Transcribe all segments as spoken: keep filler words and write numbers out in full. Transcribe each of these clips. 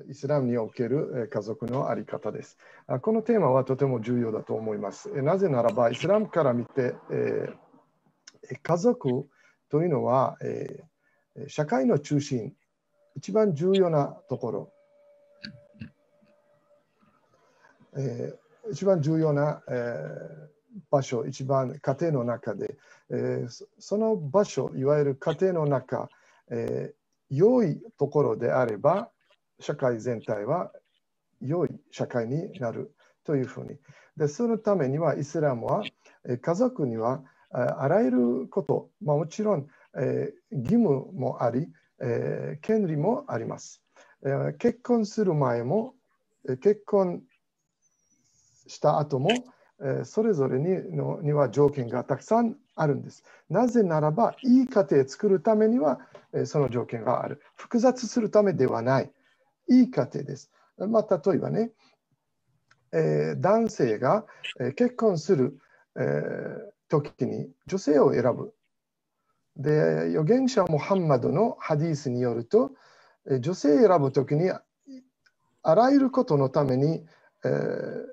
イスラムにおける家族のあり方です。このテーマはとても重要だと思います。なぜならば、イスラムから見て、えー、家族というのは、えー、社会の中心、一番重要なところ、えー、一番重要な、えー、場所、一番家庭の中で、えー、その場所、いわゆる家庭の中、えー、良いところであれば、社会全体は良い社会になるというふうに。で、そのためにはイスラムは家族にはあらゆること、まあ、もちろん、えー、義務もあり、えー、権利もあります。えー、結婚する前も、結婚した後も、えー、それぞれにのには条件がたくさんあるんです。なぜならば、いい家庭を作るためには、えー、その条件がある。複雑するためではない。いい家庭です。まあ、例えばね、えー、男性が、えー、結婚する、えー、時に女性を選ぶ。で、預言者ムハンマドのハディースによると、えー、女性を選ぶ時にあらゆることのために、えー、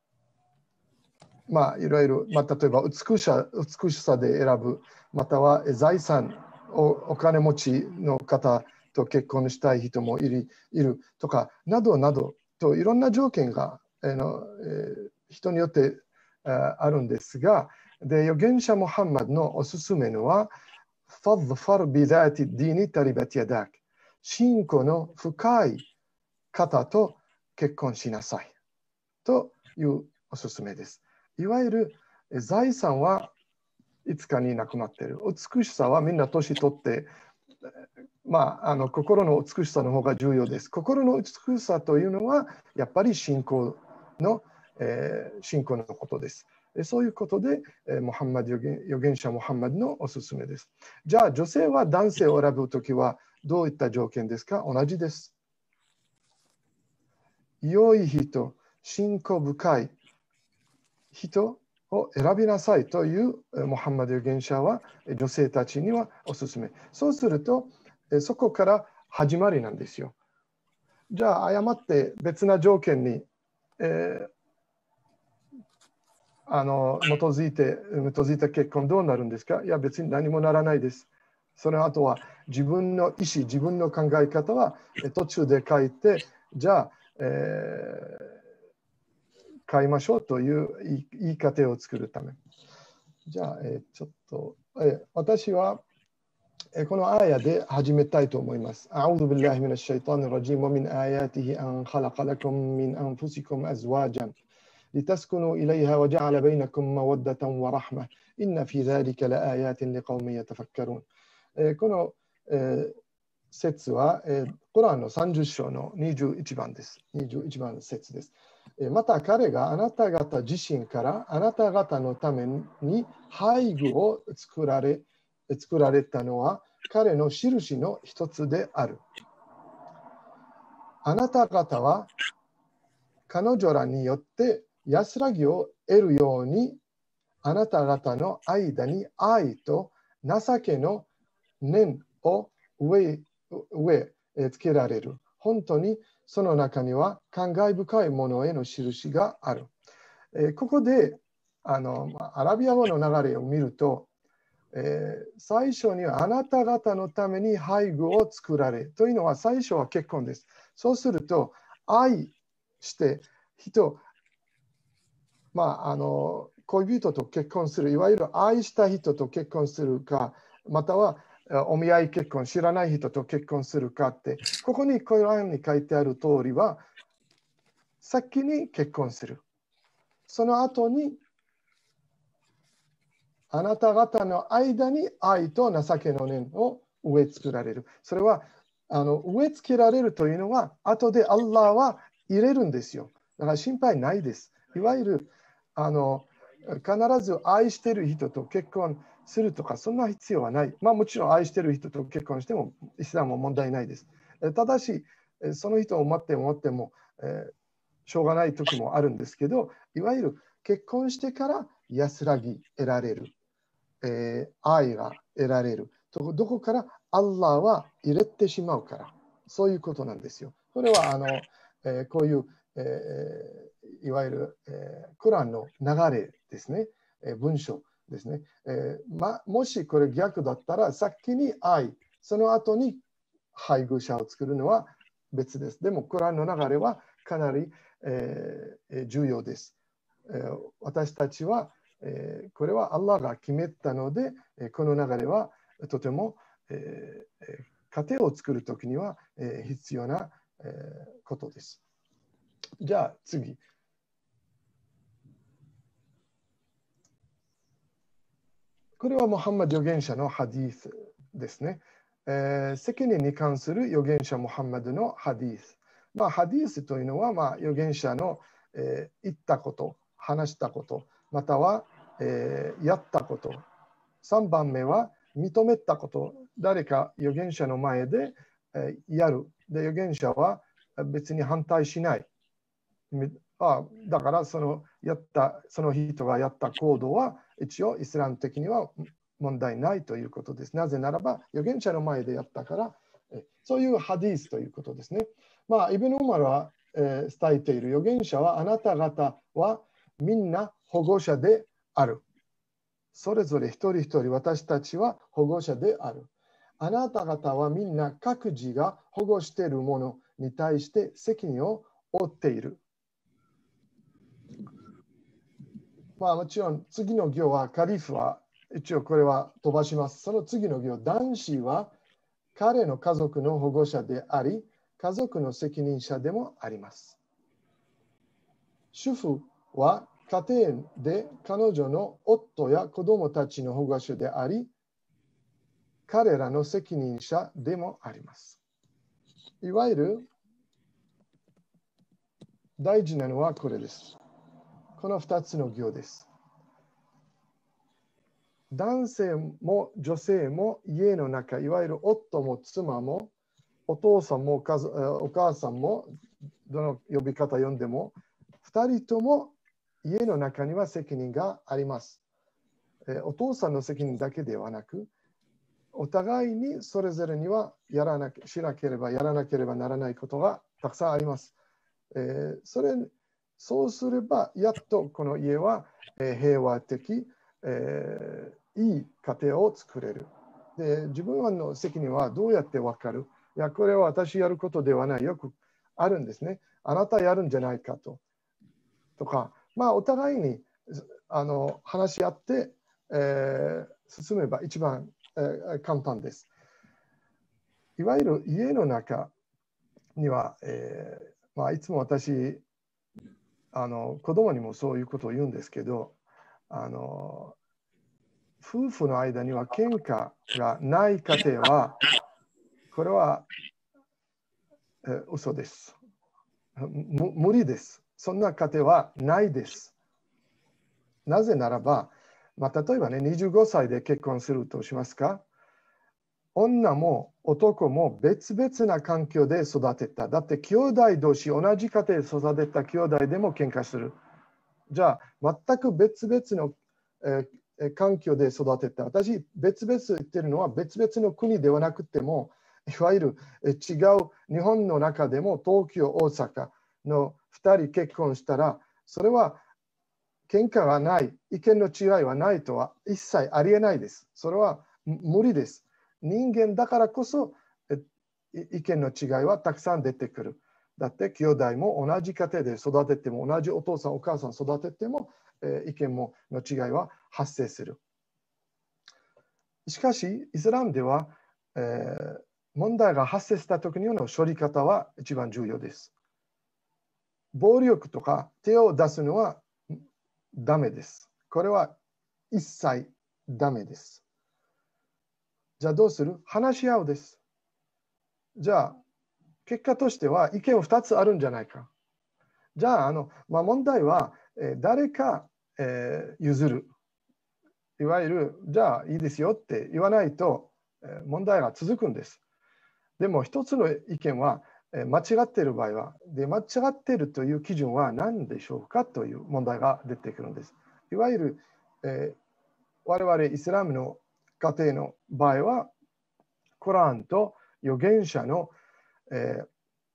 まあ、いろいろ、まあ、例えば美しさ、美しさで選ぶ、または財産をお金持ちの方と結婚したい人もいる、いるとか、などなどといろんな条件が、えのえー、人によってあるんですが、で、預言者ムハンマドのおすすめのは、ファッファルビザーティディニタリバティアダク。信仰の深い方と結婚しなさいというおすすめです。いわゆる財産はいつかになくなっている。美しさはみんな年取って、まあ、あの心の美しさの方が重要です。心の美しさというのはやっぱり信仰の、えー、信仰のことです。そういうことで、ムハンマド預言、預言者ムハンマドのおすすめです。じゃあ、女性は男性を選ぶときはどういった条件ですか？同じです。良い人、信仰深い人を選びなさいというムハンマド預言者は女性たちにはおすすめ。そうすると、そこから始まりなんですよ。じゃあ、誤って別な条件に、えーあの基づいて、基づいた結婚どうなるんですか？いや、別に何もならないです。その後は自分の意思、自分の考え方は途中で書いて、じゃあ、えー、変えましょうという言い方を作るため。じゃあ、えー、ちょっと、えー、私はこのアーヤで始めたいと思います。アウズビッラヒミナッシャイタンラジームミンアヤティヒアンハラカラクムミンアンフシクムアズワジャンلتسكنوا إليها وجعل بينكم مودة ورحمة إن في ذلك لآيات لقوم يتفكرون この説はコランのさんじゅっ章のにじゅういちばんです。にじゅういちばんの説です。また彼があなた方自身からあなた方のために配具を作られ、作られたのは彼の印の一つである。あなた方は彼女らによって安らぎを得るように、あなた方の間に愛と情けの念を植え付けられる。本当にその中には感慨深いものへの印がある。えー、ここであのアラビア語の流れを見ると、えー、最初にはあなた方のために配具を作られというのは最初は結婚です。そうすると愛して人、まあ、あの恋人と結婚する、いわゆる愛した人と結婚するか、またはお見合い結婚、知らない人と結婚するかって、ここにコランに書いてある通りは、先に結婚する。その後に、あなた方の間に愛と情けの念を植え付けられる。それは、あの植え付けられるというのは、後でアッラーは入れるんですよ。だから心配ないです。いわゆる、あの必ず愛している人と結婚するとか、そんな必要はない。まあもちろん愛している人と結婚しても、イスラムは問題ないです。ただし、その人を待っても待っても、えー、しょうがない時もあるんですけど、いわゆる結婚してから安らぎ得られる、えー、愛が得られる。どこからアッラーは入れてしまうから、そういうことなんですよ。 これはあの、えー、こういう、えー、いわゆる、えー、クランの流れですね、えー、文章ですね、えーま。もしこれ逆だったら、先に愛、その後に配偶者を作るのは別です。でも、クランの流れはかなり、えー、重要です。えー、私たちは、えー、これはアッラーが決めたので、この流れはとても、えー、家庭を作るときには、えー、必要な、えー、ことです。じゃあ次。これはムハンマド預言者のハディースですね。えー、責任に関する預言者ムハンマドのハディース。まあ、ハディースというのは、まあ、預言者の、えー、言ったこと、話したこと、または、えー、やったこと。さんばんめは認めたこと。誰か預言者の前で、えー、やる。で、預言者は別に反対しない。あだからそのやったその人がやった行動は一応イスラム的には問題ないということです。なぜならば預言者の前でやったからそういうハディースということですね。まあイブヌ・ウマルは、えー、伝えている預言者はあなた方はみんな保護者である。それぞれ一人一人私たちは保護者である。あなた方はみんな各自が保護しているものに対して責任を負っている。まあもちろん次の行はカリフは一応これは飛ばします。その次の行、男子は彼の家族の保護者であり、家族の責任者でもあります。主婦は家庭で彼女の夫や子供たちの保護者であり、彼らの責任者でもあります。いわゆる大事なのはこれです。このふたつの行です。男性も女性も家の中、いわゆる夫も妻もお父さんもお母さんもどの呼び方呼んでもふたりとも家の中には責任があります。お父さんの責任だけではなく、お互いにそれぞれにはやらなしなければやらなければならないことがたくさんあります。えー、それそうすればやっとこの家は平和的、えー、いい家庭を作れる。で、自分の責任はどうやって分かる？いや、これは私やることではない。よくあるんですね。あなたやるんじゃないかと。とか、まあ、お互いにあの話し合って、えー、進めば一番、えー、簡単です。いわゆる家の中には、えーまあ、いつも私、あの子供にもそういうことを言うんですけど、あの夫婦の間には喧嘩がない家庭は、これは、えー、嘘です。無理です。そんな家庭はないです。なぜならば、まあ、例えばね、にじゅうごさいで結婚するとしますか。女も男も別々な環境で育てた。だって兄弟同士、同じ家庭で育てた兄弟でも喧嘩する。じゃあ、全く別々の、えー、環境で育てた。私、別々言ってるのは別々の国ではなくても、いわゆる違う日本の中でも東京、大阪のふたり結婚したら、それは喧嘩がない、意見の違いはないとは一切ありえないです。それは無理です。人間だからこそ意見の違いはたくさん出てくる。だって兄弟も同じ家庭で育てても、同じお父さんお母さん育てても、えー、意見もの違いは発生する。しかし、イスラムでは、えー、問題が発生した時の処理方は一番重要です。暴力とか手を出すのはダメです。これは一切ダメです。じゃあどうする？話し合うです。じゃあ、結果としては意見ふたつあるんじゃないか。じゃあ、あのまあ、問題は、えー、誰か、えー、譲る。いわゆる、じゃあいいですよって言わないと、えー、問題が続くんです。でも一つの意見は、えー、間違っている場合はで、間違っているという基準は何でしょうかという問題が出てくるんです。いわゆる、えー、我々イスラムの家庭の場合は、コランと預言者の、えー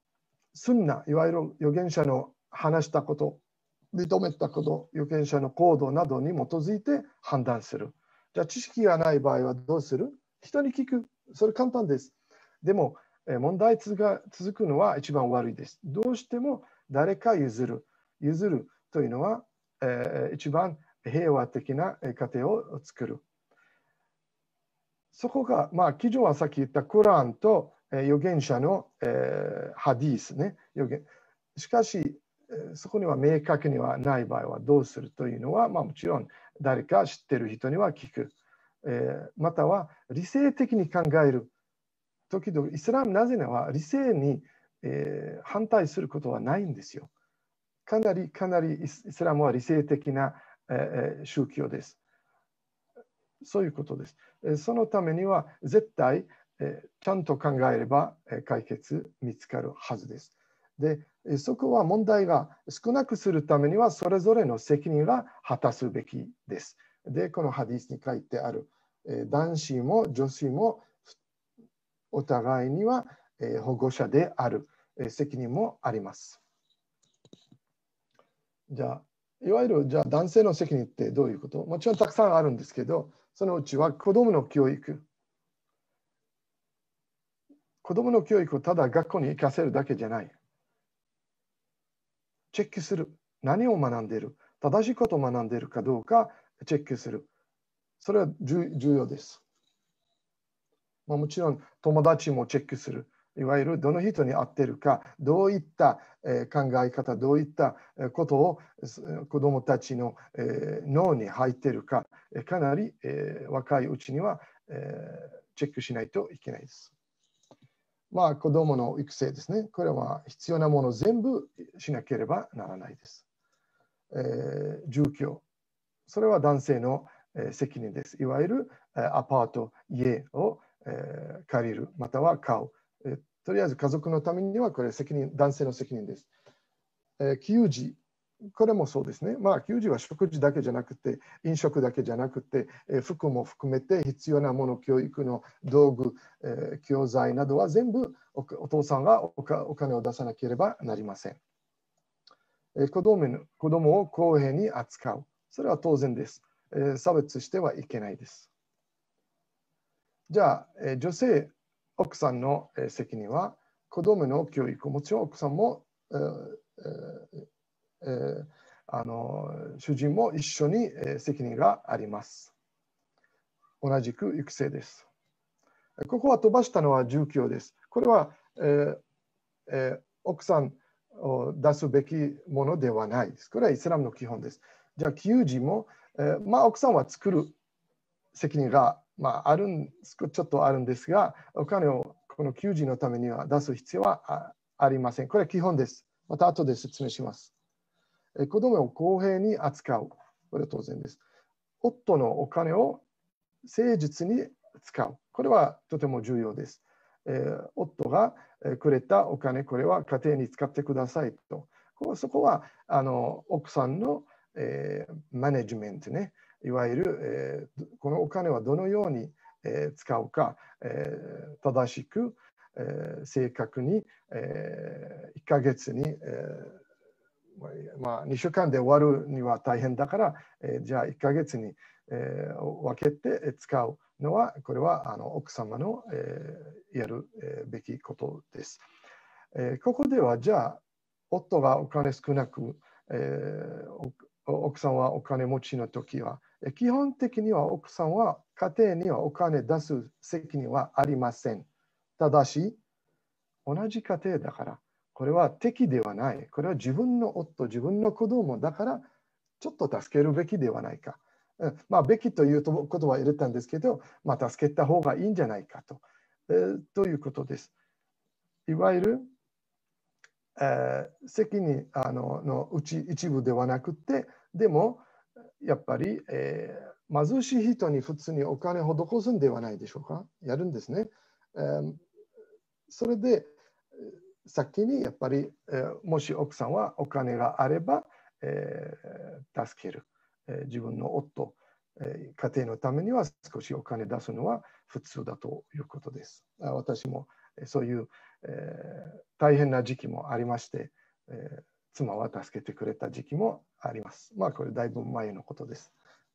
スンナ、いわゆる預言者の話したこと、認めたこと、預言者の行動などに基づいて判断する。じゃあ、知識がない場合はどうする？人に聞く。それ簡単です。でも、問題が続くのは一番悪いです。どうしても誰か譲る。譲るというのは、えー、一番平和的な家庭を作る。そこが、まあ、基準はさっき言ったコランと預言者の、えー、ハディースね。預言しかし、そこには明確にはない場合はどうするというのは、まあ、もちろん誰か知っている人には聞く。えー、または理性的に考える。時々イスラムなぜなら理性に、えー、反対することはないんですよ。かなりかなりイスラムは理性的な、えー、宗教です。そういうことです。そのためには絶対、えー、ちゃんと考えれば解決見つかるはずです。で、そこは問題が少なくするためにはそれぞれの責任が果たすべきです。で、このハディスに書いてある、えー、男子も女子もお互いには、えー、保護者である、えー、責任もあります。じゃあ、いわゆるじゃあ男性の責任ってどういうこと？もちろんたくさんあるんですけど、そのうちは子供の教育。子供の教育をただ学校に行かせるだけじゃない。チェックする。何を学んでいる？正しいことを学んでいるかどうかチェックする。それは重要です。まあ、もちろん友達もチェックする。いわゆるどの人に合っているか、どういった考え方、どういったことを子どもたちの脳に入っているか、かなり若いうちにはチェックしないといけないです。まあ、子どもの育成ですね。これは必要なものを全部しなければならないです。えー、住居。それは男性の責任です。いわゆるアパート、家を借りる、または買う。とりあえず家族のためにはこれ責任、男性の責任です。給仕、これもそうですね。まあ、給仕は食事だけじゃなくて、飲食だけじゃなくて、服も含めて必要なもの、教育の道具、教材などは全部お父さんがお金を出さなければなりません。子供の子供を公平に扱う。それは当然です。差別してはいけないです。じゃあ、女性、奥さんの責任は、子供の教育、もちろん奥さんも、えーえー、あの主人も一緒に責任があります。同じく育成です。ここは飛ばしたのは住居です。これは、えーえー、奥さんを出すべきものではないです。これはイスラムの基本です。じゃあ、給仕も、えーまあ、奥さんは作る責任が、まあ、あるんちょっとあるんですが、お金をこの給仕のためには出す必要はありません。これは基本です。また後で説明します。え子供を公平に扱う。これは当然です。夫のお金を誠実に使う。これはとても重要です。えー、夫がくれたお金、これは家庭に使ってくださいと。そこはあの奥さんの、えー、マネジメントね。いわゆる、えー、このお金はどのように、えー、使うか、えー、正しく、えー、正確に、えー、いっかげつに、えーまあ、にしゅうかんで終わるには大変だから、えー、じゃあいっかげつに、えー、分けて使うのは、これはあの奥様の、えー、やるべきことです。えー、ここでは、じゃあ、夫がお金少なく、えー、奥さんはお金持ちのときは、基本的には奥さんは家庭にはお金出す責任はありません。ただし、同じ家庭だから、これは敵ではない。これは自分の夫、自分の子供だから、ちょっと助けるべきではないか。まあ、べきということは入れたんですけど、まあ、助けた方がいいんじゃないかと。えー、ということです。いわゆる、えー、責任あののうち一部ではなくて、でも、やっぱり、えー、貧しい人に普通にお金を施すんではないでしょうか。やるんですね。えー、それで、先にやっぱり、えー、もし奥さんはお金があれば、えー、助ける。えー、自分の夫、えー、家庭のためには少しお金出すのは普通だということです。私もそういう、えー、大変な時期もありまして、えー、妻は助けてくれた時期もあります。まあこれだいぶ前のことです。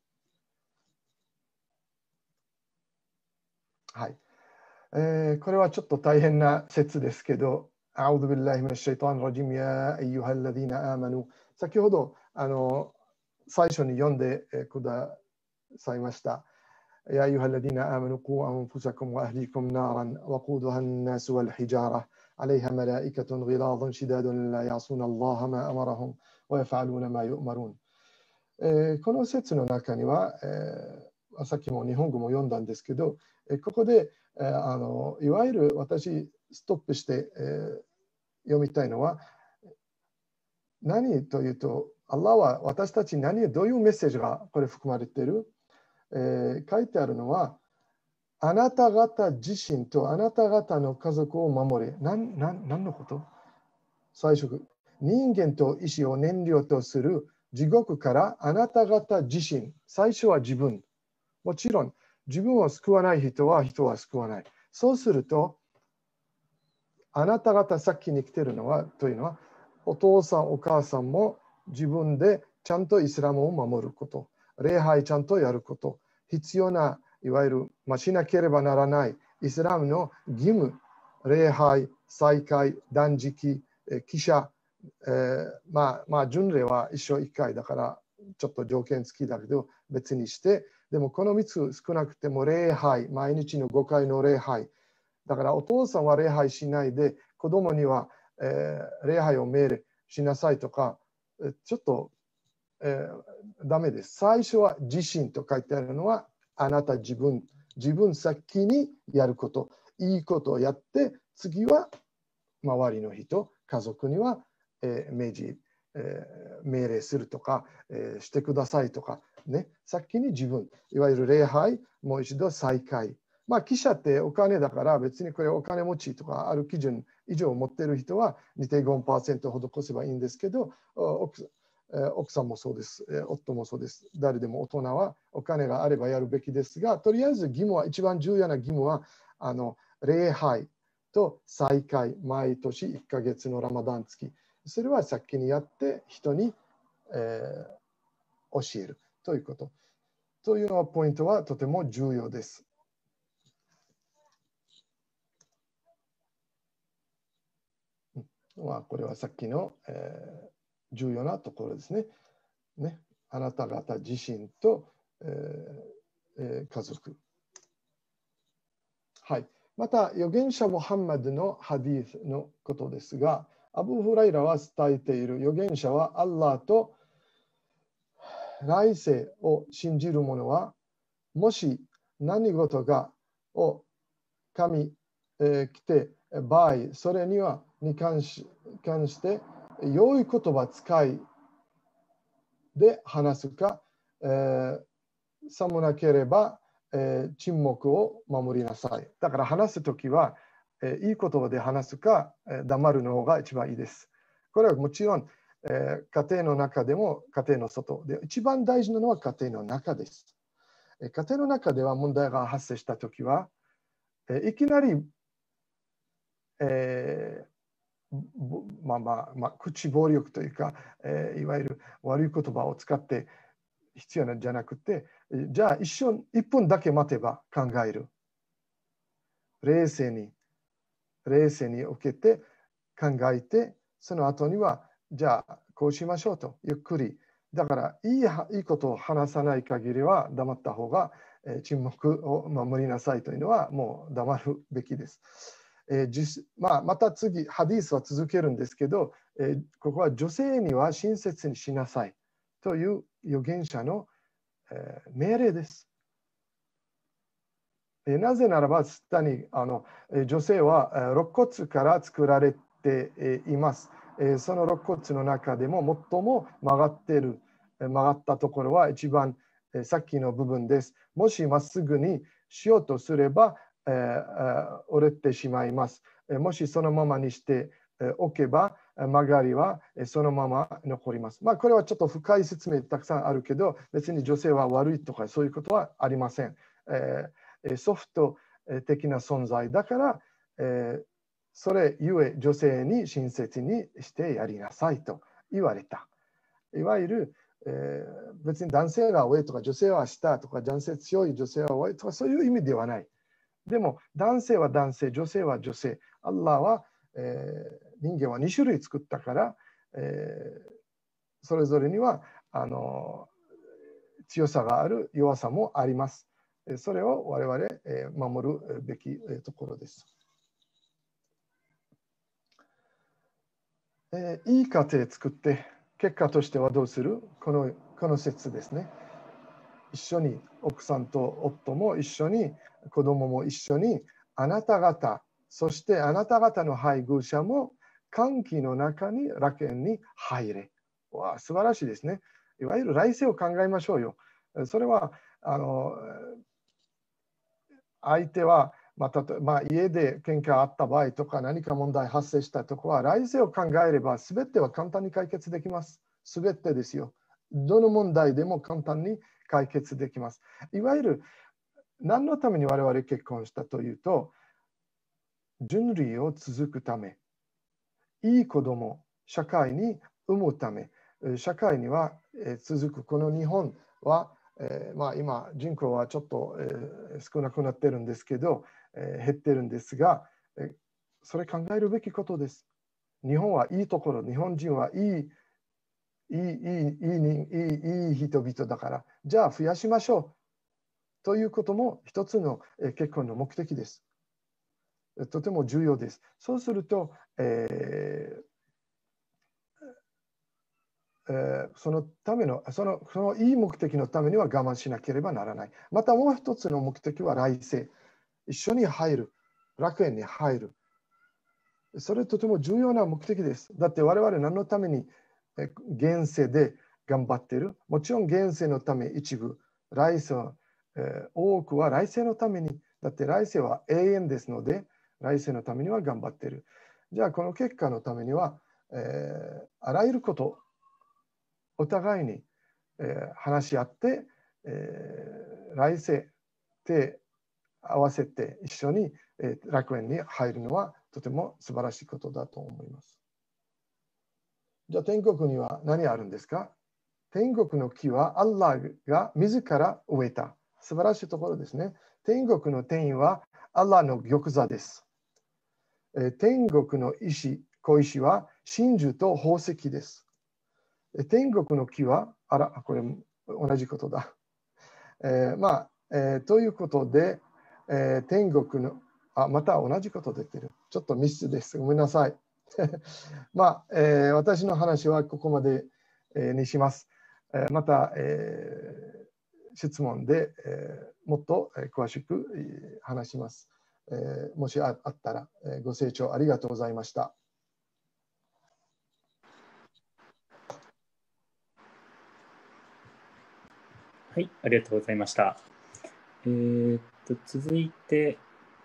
はい。えー、これはちょっと大変な説ですけど、أعوذ بالله من الشيطان الرجيم يا أيها الذين آمنوا 先ほどあの最初に読んでくださいました。يا أيها الذين آمنوا قوا أنفسكم وأهليكم نارا وقودها الناس والحجارة عليها ملائكة غلاظ شداد لا يعصون الله ما أمرهم ويفعلون ما يؤمرون。えー、この説の中には、えー、さっきも日本語も読んだんですけど、えー、ここで、えー、あのいわゆる私ストップして、えー、読みたいのは何というと、アッラーは私たちに何どういうメッセージがこれ含まれている、えー、書いてあるのは、あなた方自身とあなた方の家族を守れ。何何のこと？最初、人間と意志を燃料とする地獄からあなた方自身、最初は自分。もちろん、自分を救わない人は人は救わない。そうすると、あなた方先に来ているのは、というのは、お父さん、お母さんも自分でちゃんとイスラムを守ること、礼拝ちゃんとやること、必要ないわゆる、まあ、しなければならないイスラムの義務、礼拝、再会、断食、記者、えー、まあ、まあ、巡礼は一生一回だから、ちょっと条件付きだけど、別にして、でもこのみっつ少なくても礼拝、毎日のごかいの礼拝、だからお父さんは礼拝しないで、子供には、えー、礼拝を命令しなさいとか、ちょっと、えー、ダメです。最初は自身と書いてあるのは、あなた自分、自分先にやること、いいことをやって、次は周りの人、家族には、えー、命じ、えー、命令するとか、えー、してくださいとか、ね、先に自分、いわゆる礼拝、もう一度再開。まあ、記者ってお金だから別にこれお金持ちとかある基準以上持っている人は にてんごパーセント 施せばいいんですけど、奥, 奥さんもそうです、夫もそうです。誰でも大人はお金があればやるべきですが、とりあえず義務は、一番重要な義務は、あの礼拝と再会、毎年いっかげつのラマダン月。それは先にやって人に、えー、教えるということ。というのはポイントはとても重要です。まあ、これはさっきの、えー、重要なところですね。ね、あなた方自身と、えーえー、家族。はい。また、預言者ムハンマドのハディスのことですが、アブ・フライラは伝えている預言者はアッラーと来世を信じる者は、もし何事がを神、えー、来て場合、それにはに関し関して良い言葉使いで話すか、えー、さもなければ、えー、沈黙を守りなさい。だから話すときは、えー、いい言葉で話すか、えー、黙るの方が一番いいです。これはもちろん、えー、家庭の中でも家庭の外で、一番大事なのは家庭の中です。えー、家庭の中では問題が発生したときは、えー、いきなり、えーまあまあまあ、口暴力というか、えー、いわゆる悪い言葉を使って必要なんじゃなくて、じゃあ一瞬、一分だけ待てば考える。冷静に、冷静に受けて考えて、その後には、じゃあこうしましょうと、ゆっくり。だから、いい、いいことを話さない限りは黙った方が、えー、沈黙を守りなさいというのは、もう黙るべきです。えーじまあ、また次、ハディースは続けるんですけど、えー、ここは女性には親切にしなさいという預言者の、えー、命令です。えー、なぜならば、にあの女性は、えー、肋骨から作られて、えー、います、えー。その肋骨の中でも最も曲がっている、えー、曲がったところは一番、えー、さっきの部分です。もしまっすぐにしようとすれば、えー、折れてしまいます。もしそのままにしておけば、曲がりはそのまま残ります。まあ、これはちょっと深い説明たくさんあるけど、別に女性は悪いとかそういうことはありません。えー、ソフト的な存在だから、 えー、それゆえ女性に親切にしてやりなさいと言われた。いわゆる、えー、別に男性が上とか女性は下とか男性強い女性は上とかそういう意味ではない。でも男性は男性、女性は女性。アッラーは、えー、人間はに種類作ったから、えー、それぞれにはあの強さがある、弱さもあります。それを我々、えー、守るべきところです。えー、いい家庭作って結果としてはどうする？この、この説ですね。一緒に奥さんと夫も一緒に子供も一緒にあなた方そしてあなた方の配偶者も歓喜の中に楽園に入れ。わあ、素晴らしいですね。いわゆる来世を考えましょうよ。それはあの相手は、まあ、まあ、家で喧嘩あった場合とか何か問題発生したとこは来世を考えれば全ては簡単に解決できます。全てですよ。どの問題でも簡単に解決できます。いわゆる何のために我々結婚したというと、人類を続くため、いい子供、社会に産むため、社会には続くこの日本は、えーまあ、今人口はちょっと、えー、少なくなってるんですけど、えー、減ってるんですが、えー、それ考えるべきことです。日本はいいところ、日本人はいい、いい、いい、いい、いい人々だから、じゃあ増やしましょうということも一つの結婚の目的です。とても重要です。そうすると、えーえー、そのためのその、そのいい目的のためには我慢しなければならない。またもう一つの目的は来世。一緒に入る。楽園に入る。それとても重要な目的です。だって我々何のために現世で頑張っている？もちろん現世のため一部。来世は、えー、多くは来世のために。だって来世は永遠ですので、来世のためには頑張っている。じゃあこの結果のためには、えー、あらゆること、お互いに、えー、話し合って、えー、来世手合わせて一緒に、えー、楽園に入るのはとても素晴らしいことだと思います。じゃあ天国には何あるんですか？天国の木はアッラーが自ら植えた。素晴らしいところですね。天国の天はアッラーの玉座です。えー、天国の石、小石は真珠と宝石です。天国の木は、あら、これ同じことだ。えー、まあ、えー、ということで、えー、天国の、あ、また同じこと出てる。ちょっとミスです。ごめんなさい。まあ、えー、私の話はここまで、えー、にします。えー、また、えー、質問で、えー、もっと詳しく話します。えー、もしあったら、えー、ご清聴ありがとうございました。 はい、ありがとうございました。えー、っと続いて、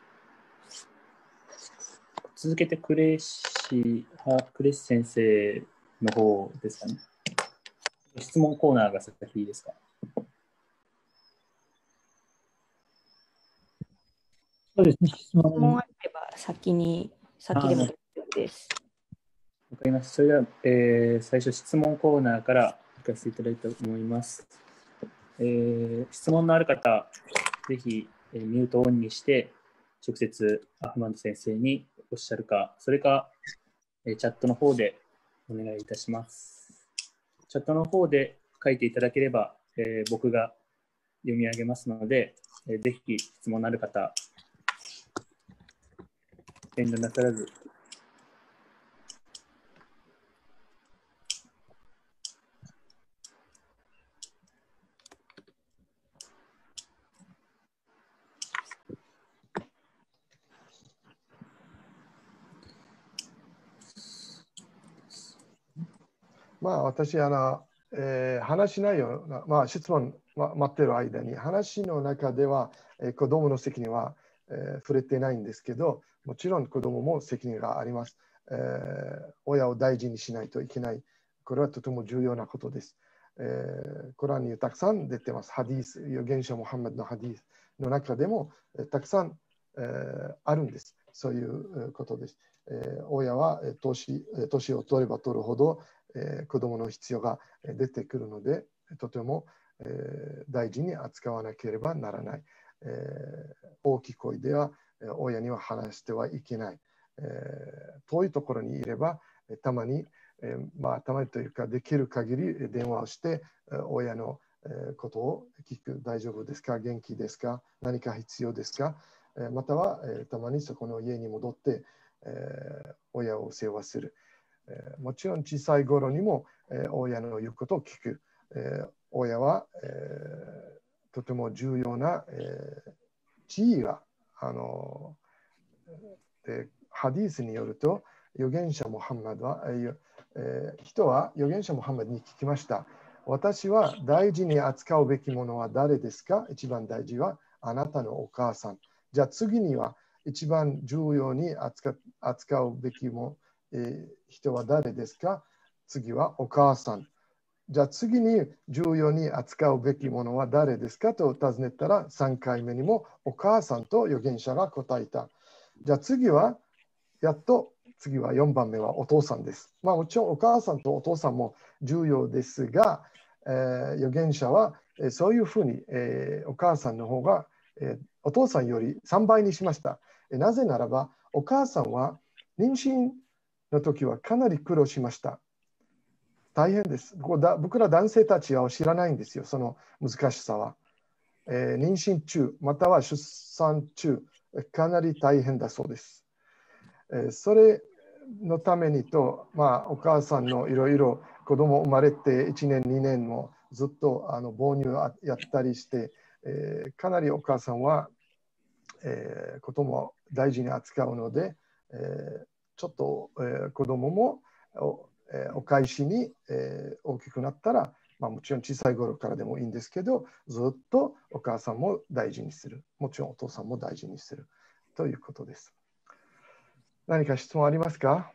続けてクレッシクレッシ先生の方ですかね。質問コーナーが先いいですか？ そうですね、質問あれば先に、先でも大丈夫です。 わかりました。それでは、えー、最初質問コーナーから行かせていただきたいと思います。えー、質問のある方、ぜひ、えー、ミュートオンにして、直接アフマンド先生におっしゃるか、それか、えー、チャットの方でお願いいたします。チャットの方で書いていただければ、えー、僕が読み上げますので、えー、ぜひ質問のある方、遠慮なさらず。 まあ、私、あの、えー、話し内容、まあ、質問、ま、待ってる間に、話の中では、えー、子供の責任は、えー、触れてないんですけど、もちろん子供も責任があります。えー、親を大事にしないといけない。これはとても重要なことです。えー、コランにたくさん出てます。ハディース、預言者モハンメドのハディースの中でも、えー、たくさん、えー、あるんです。 そういうことです。えー、親は年、年を取れば取るほど、えー、子供の必要が出てくるので、とても、えー、大事に扱わなければならない。えー、大きい声では親には話してはいけない。えー、遠いところにいれば、たまに、えーまあ、たまにというか、できる限り電話をして、親のことを聞く。大丈夫ですか？元気ですか？何か必要ですか？または、たまにそこの家に戻って、親を世話する。もちろん小さい頃にも親の言うことを聞く。親はとても重要な地位が、あのでハディースによると、預言者ムハンマドは、えー、人は預言者ムハンマドに聞きました。私は大事に扱うべきものは誰ですか？一番大事はあなたのお母さん。じゃあ次には一番重要に 扱, 扱うべきも、えー、人は誰ですか？次はお母さん。じゃあ次に重要に扱うべきものは誰ですかと尋ねたら、さんかいめにもお母さんと預言者が答えた。じゃあ次はやっと次はよんばんめはお父さんです。まあもちろんお母さんとお父さんも重要ですが、えー、預言者は、えー、そういうふうに、えー、お母さんの方が、えー、お父さんよりさんばいにしました。えー、なぜならばお母さんは妊娠の時はかなり苦労しました。大変です。僕ら男性たちは知らないんですよ、その難しさは。えー、妊娠中、または出産中、かなり大変だそうです。えー、それのためにと、まあ、お母さんのいろいろ子供生まれていちねん、にねんもずっとあの母乳をやったりして、えー、かなりお母さんは、えー、子供を大事に扱うので、えー、ちょっと、えー、子供もおお返しに、えー、大きくなったら、まあ、もちろん小さい頃からでもいいんですけど、ずっとお母さんも大事にする。もちろんお父さんも大事にする。ということです。何か質問ありますか？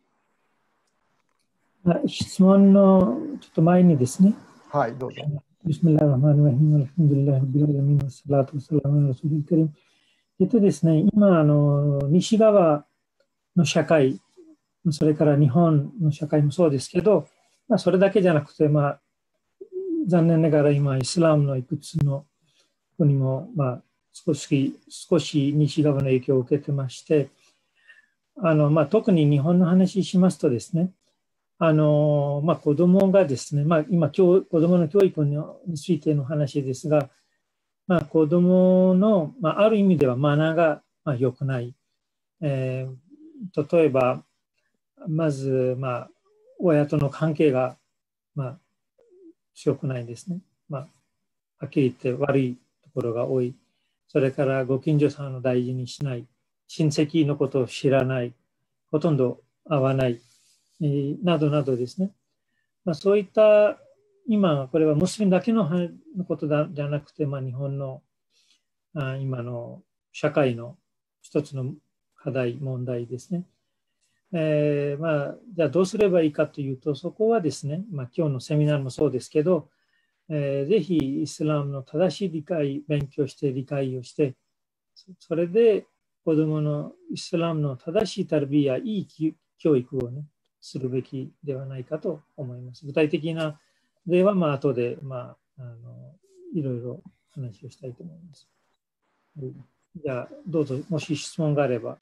質問のちょっと前にですね。 はい、どうぞ。 ビスミラーラマンラヒム、アルハムドリルラヒビラルミン、サラトウサラム、ラスルカリム。えっとですね、今、あの、西側の社会、それから日本の社会もそうですけど、まあ、それだけじゃなくて、まあ、残念ながら今、イスラムのいくつの国も、まあ、少し、少し西側の影響を受けてまして、あの、まあ、特に日本の話しますとですね、あの、まあ、子供がですね、まあ、今、子供の教育についての話ですが、まあ、子供の、まあ、ある意味ではマナーが、まあ、良くない。えー、例えば、まず、まあ、親との関係が、まあ、強くないですね。まあ、はっきり言って悪いところが多い。それからご近所さんを大事にしない。親戚のことを知らない。ほとんど会わない。えー、などなどですね。まあ、そういった今、これはムスリムだけのことだじゃなくて、まあ、日本のあ今の社会の一つの課題、問題ですね。えーまあ、じゃあどうすればいいかというと、そこはですね、まあ、今日のセミナーもそうですけど、えー、ぜひイスラムの正しい理解、勉強して理解をして、それで子どものイスラムの正しいタルビやいい教育をね、するべきではないかと思います。具体的な例は、まあ後で、まあ、あのいろいろ話をしたいと思います。じゃあ、どうぞ、もし質問があれば。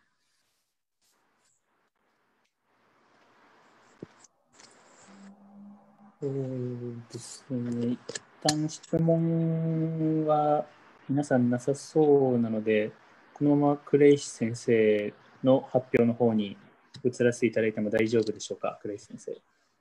そうですね。一旦質問は皆さんなさそうなので、このままクレイシ先生の発表の方に移らせていただいても大丈夫でしょうか、クレイシ先生。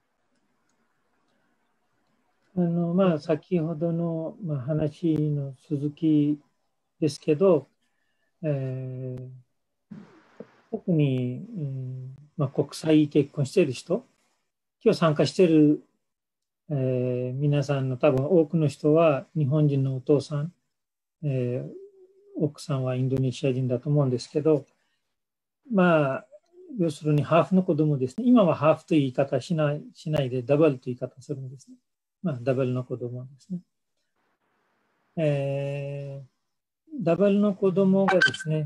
あのまあ、先ほどの、まあ、話の続きですけど、えー、特に、うんまあ、国際結婚している人、今日参加している、えー、皆さんの多分多くの人は日本人のお父さん、えー、奥さんはインドネシア人だと思うんですけど、まあ、要するにハーフの子供ですね。今はハーフという言い方しない、しないでダブルという言い方するんですね。まあ、ダブルの子供ですね。えー、ダブルの子供がですね、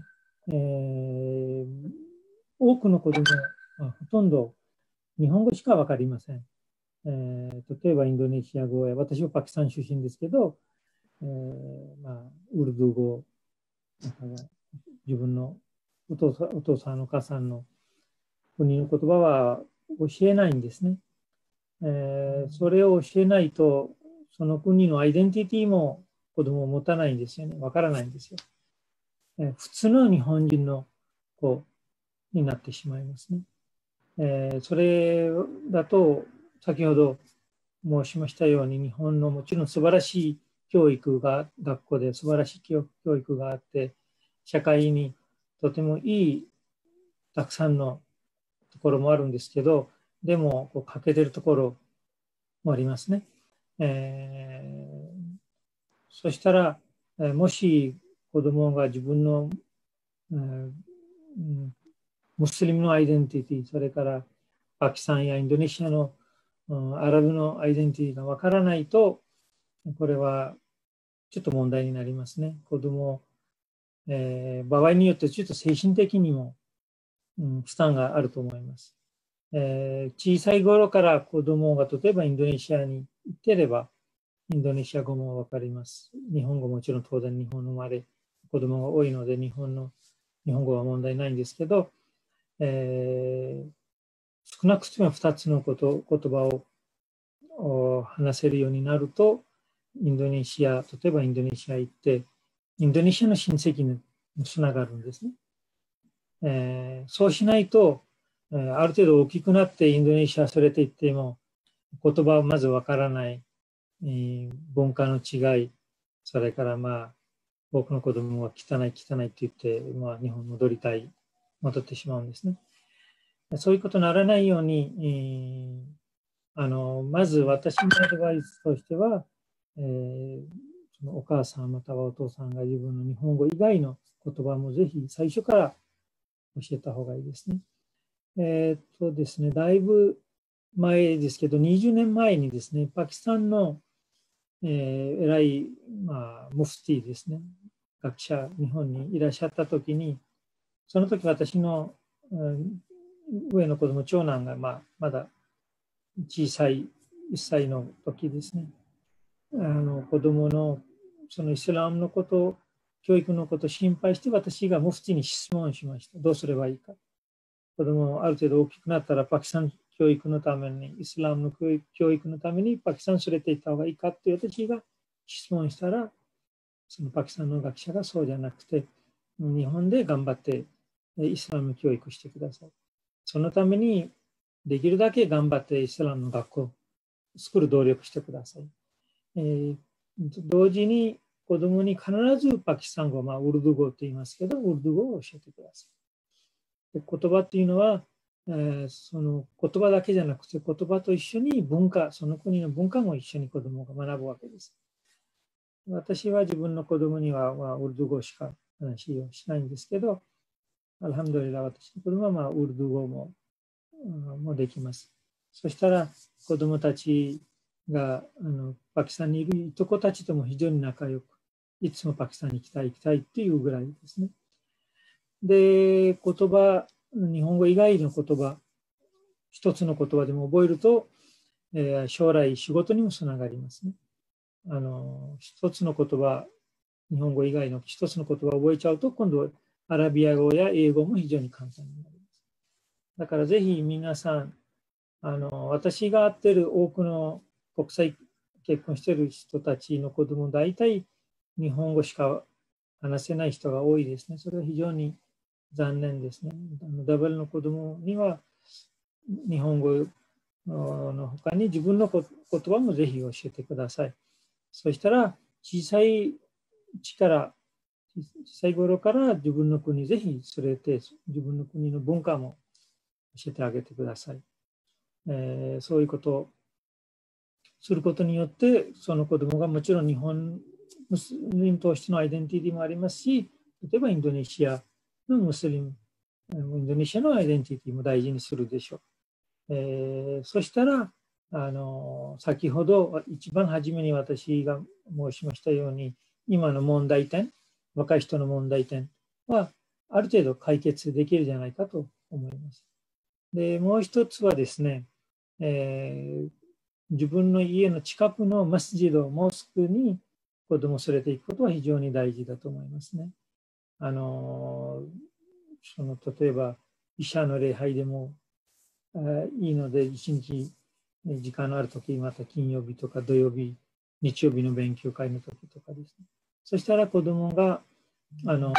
えー、多くの子供はほとんど日本語しか分かりません。えー、例えばインドネシア語や、私はパキスタン出身ですけど、えーまあ、ウルドゥー語、自分のお父さん、お父さんお母さんの国の言葉は教えないんですね。えー、それを教えないと、その国のアイデンティティも子供を持たないんですよね。わからないんですよ。えー、普通の日本人の子になってしまいますね。えー、それだと、先ほど申しましたように、日本のもちろん素晴らしい教育が、学校で素晴らしい教育があって、社会にとてもいい、たくさんのところもあるんですけど、でも、こう欠けてるところもありますね。えー、そしたら、もし子供が自分の、えー、ムスリムのアイデンティティ、それからパキスタンやインドネシアの、うん、アラブのアイデンティティがわからないと、これはちょっと問題になりますね。子供、えー、場合によってちょっと精神的にも、うん、負担があると思います。えー、小さい頃から子供が例えばインドネシアに行ってれば、インドネシア語もわかります。日本語もちろん当然日本生まれ子供が多いので日本の日本語は問題ないんですけど、えー、少なくともふたつのこと言葉を話せるようになると、インドネシア、例えばインドネシア行って、インドネシアの親戚につながるんですね。えー、そうしないと、えー、ある程度大きくなってインドネシアそれといっても、言葉はまずわからない、えー、文化の違い、それからまあ、多くの子供は汚い汚いって言って、まあ、日本に戻りたい、戻ってしまうんですね。そういうことにならないように、えー、あのまず私のアドバイスとしては、えー、そのお母さんまたはお父さんが自分の日本語以外の言葉もぜひ最初から教えた方がいいですね。えー、っとですね、だいぶ前ですけど、にじゅうねんまえにですね、パキスタンの、えー、偉い、まあ、ムフティですね、学者、日本にいらっしゃったときに、その時私の、うん、上の子供、長男が、まあ、まだ小さいいっさいの時ですね、あの子供のそのイスラムのこと、教育のことを心配して、私がムフティに質問しました。どうすればいいか。子供ある程度大きくなったらパキスタン教育のために、イスラムの教育、教育のためにパキスタンに連れて行った方がいいかって私が質問したら、そのパキスタンの学者がそうじゃなくて、日本で頑張ってイスラム教育してください。そのためにできるだけ頑張ってイスラムの学校を作る努力してください。えー、同時に子供に必ずパキスタン語、まあ、ウルドゥ語と言いますけど、ウルドゥ語を教えてください。で言葉っていうのは、えー、その言葉だけじゃなくて、言葉と一緒に文化、その国の文化も一緒に子供が学ぶわけです。私は自分の子供には、まあ、ウルドゥ語しか話をしないんですけど、アルハムドリラ、私の子供は、まあ、ウルドゥ語も、うん、もできます。そしたら子供たちがあのパキスタンにいるいとこたちとも非常に仲良く、いつもパキスタンに行きたい行きたいっていうぐらいですね。で、言葉、日本語以外の言葉、一つの言葉でも覚えると、えー、将来仕事にもつながりますね。あの一つの言葉、日本語以外の一つの言葉を覚えちゃうと、今度アラビア語や英語も非常に簡単になります。だからぜひ皆さん、あの私が会っている多くの国際結婚している人たちの子供、大体日本語しか話せない人が多いですね。それは非常に残念ですね。ダブルの子供には日本語の他に自分の言葉もぜひ教えてください。そしたら小さいうちから、小さい頃から自分の国ぜひ連れて、自分の国の文化も教えてあげてください。えー、そういうことをすることによって、その子供がもちろん日本ムスリムとしてのアイデンティティもありますし、例えばインドネシアのムスリム、インドネシアのアイデンティティも大事にするでしょう。えー、そしたら、あの先ほど一番初めに私が申しましたように、今の問題点、若い人の問題点は、 ある程度解決できるんじゃないかと思います。で、もう一つはですね、えー、自分の家の近くのマスジド、モスクに子供を連れて行くことは非常に大事だと思いますね。あの、その例えば、イシャの礼拝でもいいので、一日時間のあるとき、また金曜日とか土曜日、日曜日の勉強会のときとかですね。そしたら子供が、あの、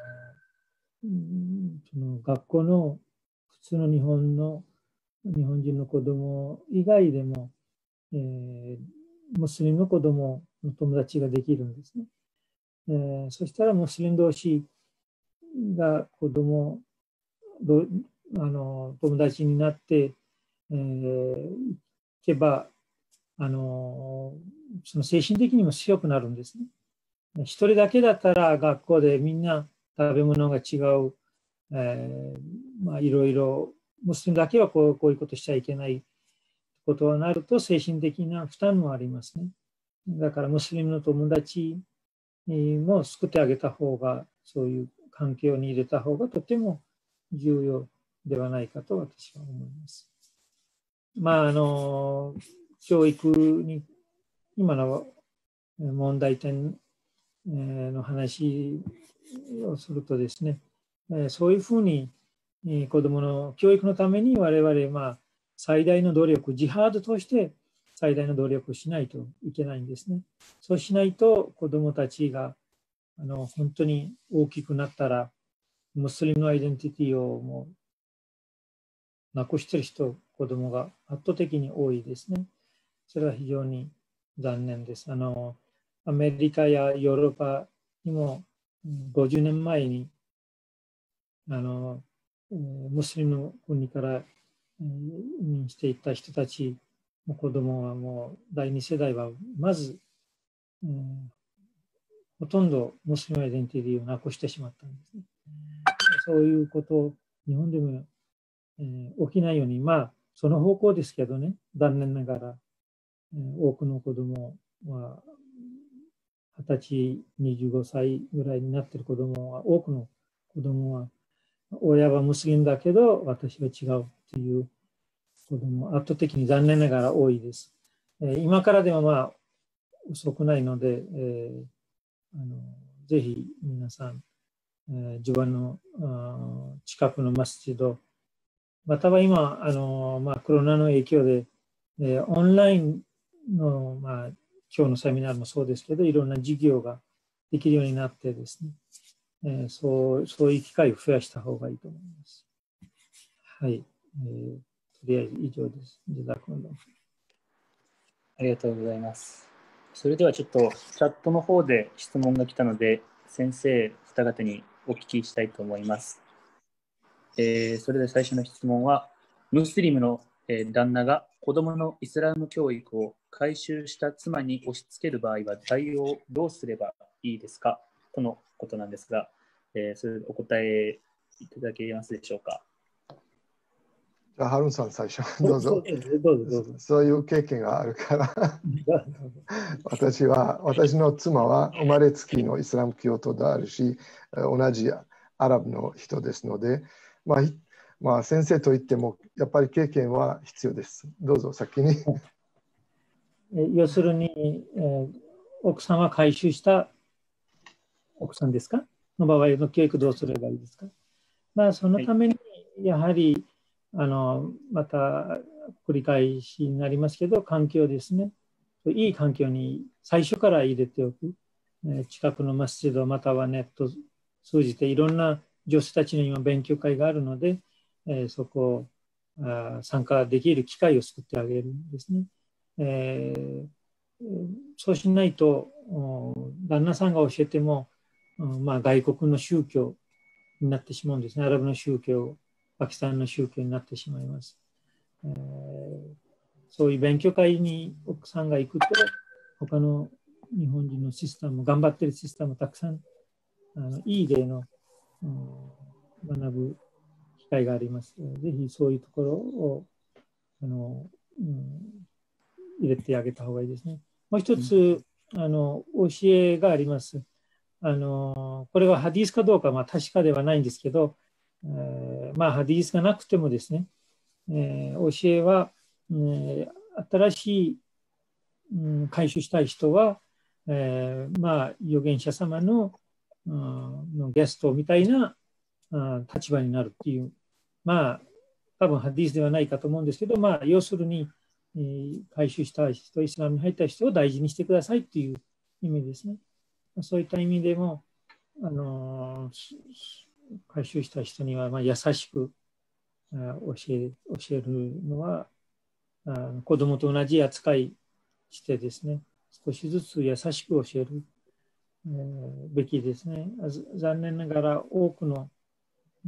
その学校の普通の日本の日本人の子供以外でも、えー、ムスリムの子供の友達ができるんですね。えー、そしたらムスリム同士が子供どあの友達になって、えー、いけばあのその精神的にも強くなるんですね。一人だけだったら学校でみんな食べ物が違う、えー、まあいろいろムスリムだけはこう、こういうことしちゃいけないことになると精神的な負担もありますね。だからムスリムの友達も救ってあげた方が、そういう環境に入れた方がとても重要ではないかと私は思います。まあ、あの、教育に、今の問題点の話をするとですね、そういうふうに子どもの教育のために我々、まあ、最大の努力、ジハードとして最大の努力をしないといけないんですね。そうしないと子どもたちがあの本当に大きくなったら、ムスリムのアイデンティティをもうなくしている人、子どもが圧倒的に多いですね。それは非常に残念です。あのアメリカやヨーロッパにもごじゅうねんまえにあのムスリムの国から移民していった人たちの子供はもうだいに世代はまず、うん、ほとんどムスリムアイデンティティをなくしてしまったんですね。そういうことを日本でも、えー、起きないように、まあその方向ですけどね、残念ながら、えー、多くの子供ははたち、にじゅうごさいぐらいになっている子供は、多くの子供は親はムスリムだけど私は違うという子供圧倒的に残念ながら多いです。えー、今からでもまあ遅くないので、えー、あのぜひ皆さん、えー、自分の近くのマスジド、または今あの、まあ、コロナの影響で、えー、オンラインの、まあ、今日のセミナーもそうですけど、いろんな授業ができるようになってですね、えー、そうそういう機会を増やした方がいいと思います。はい、えー、とりあえず以上です。ジャザクンド。 ありがとうございます。それではちょっとチャットの方で質問が来たので、先生二方にお聞きしたいと思います。えー、それでは最初の質問は、ムスリムの、えー、旦那が子供のイスラム教育を改宗した妻に押し付ける場合は対応どうすればいいですかとのことなんですが、えー、それでお答えいただけますでしょうか。 じゃあ、ハルンさん最初、どうぞ。 どうぞどうぞ。 そういう経験があるから私は、私の妻は生まれつきのイスラム教徒であるし、同じアラブの人ですので、まあ、まあ、先生といっても、やっぱり経験は必要です。どうぞ、先に。 要するに、えー、奥さんは改宗した奥さんですかの場合の教育どうすればいいですか。まあ、そのために、やはり、はい、あの、また繰り返しになりますけど、環境ですね。いい環境に最初から入れておく。近くのマスジドまたはネット通じていろんな女子たちの今勉強会があるので、えー、そこをあ参加できる機会を作ってあげるんですね。えー、そうしないと旦那さんが教えても、まあ、外国の宗教になってしまうんですね。アラブの宗教、パキスタンの宗教になってしまいます。えー、そういう勉強会に奥さんが行くと、他の日本人のシステム、頑張ってるシステムたくさん、あのいい例の、うん、学ぶ機会があります。ぜひそういうところをあの、うん、入れてあげた方がいいですね。もう一つ、うん、あの教えがあります。 あのこれはハディースかどうかはまあ確かではないんですけど、えー、まあハディースがなくてもですね、えー、教えは、えー、新しい、うん、回収したい人は、えー、まあ預言者様の、うん、のゲストみたいな、うん、立場になるっていう、まあ多分ハディースではないかと思うんですけど、まあ要するに、えー、回収したい人、イスラムに入った人を大事にしてくださいっていう意味ですね。そういった意味でも、あの回収した人にはまあ優しく教え、教えるのは、あ子供と同じ扱いしてですね、少しずつ優しく教える、えー、べきですね。残念ながら多くの、うん、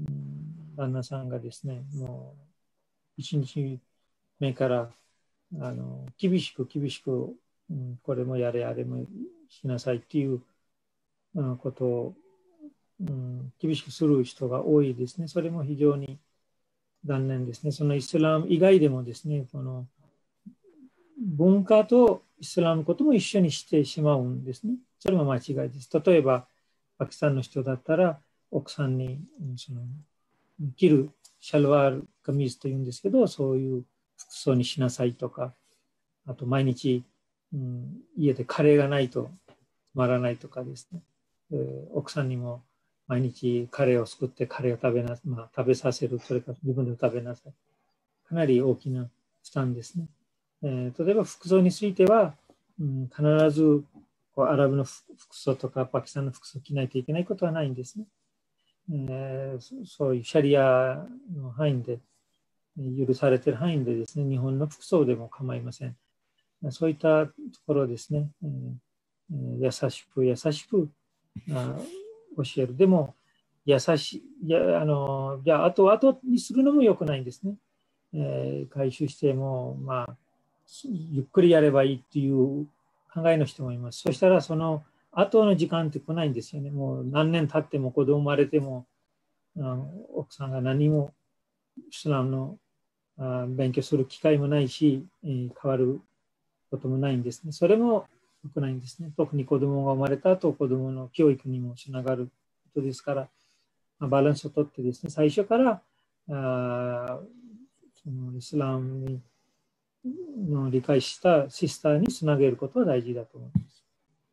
旦那さんがですね、もう一日目からあの厳しく厳しく、うん、これもやれあれもしなさいっていう、うん、ことを、うん、厳しくする人が多いですね。それも非常に残念ですね。そのイスラム以外でもですね、この文化とイスラムことも一緒にしてしまうんですね。それも間違いです。例えば、パキスタンの人だったら、奥さんにその着るシャルワール、カミーズというんですけど、そういう服装にしなさいとか、あと毎日、うん、家でカレーがないと止まらないとかですね。えー、奥さんにも毎日カレーを作ってカレーを食べな、まあ、食べさせる、それから自分で食べなさい。かなり大きな負担ですね。えー、例えば服装については、うん、必ずこうアラブの服装とかパキスタンの服装を着ないといけないことはないんですね。えー、そういうシャリアの範囲で、許されている範囲でですね、日本の服装でも構いません。そういったところですね、えー、優しく優しくあ教える。でも、優しい、いやあのじゃあ、後々にするのも良くないんですね。えー、回収しても、まあ、ゆっくりやればいいっていう考えの人もいます。そしたら、その後の時間って来ないんですよね。もう何年経っても子供生まれても、あの奥さんが何もイスラムのあ勉強する機会もないし、えー、変わることもないんですね。それも良くないんですね。特に子供が生まれた後、子供の教育にもつながることですから、まあ、バランスをとってですね、最初からあそのイスラムにの理解したシスターにつなげることは大事だと思います。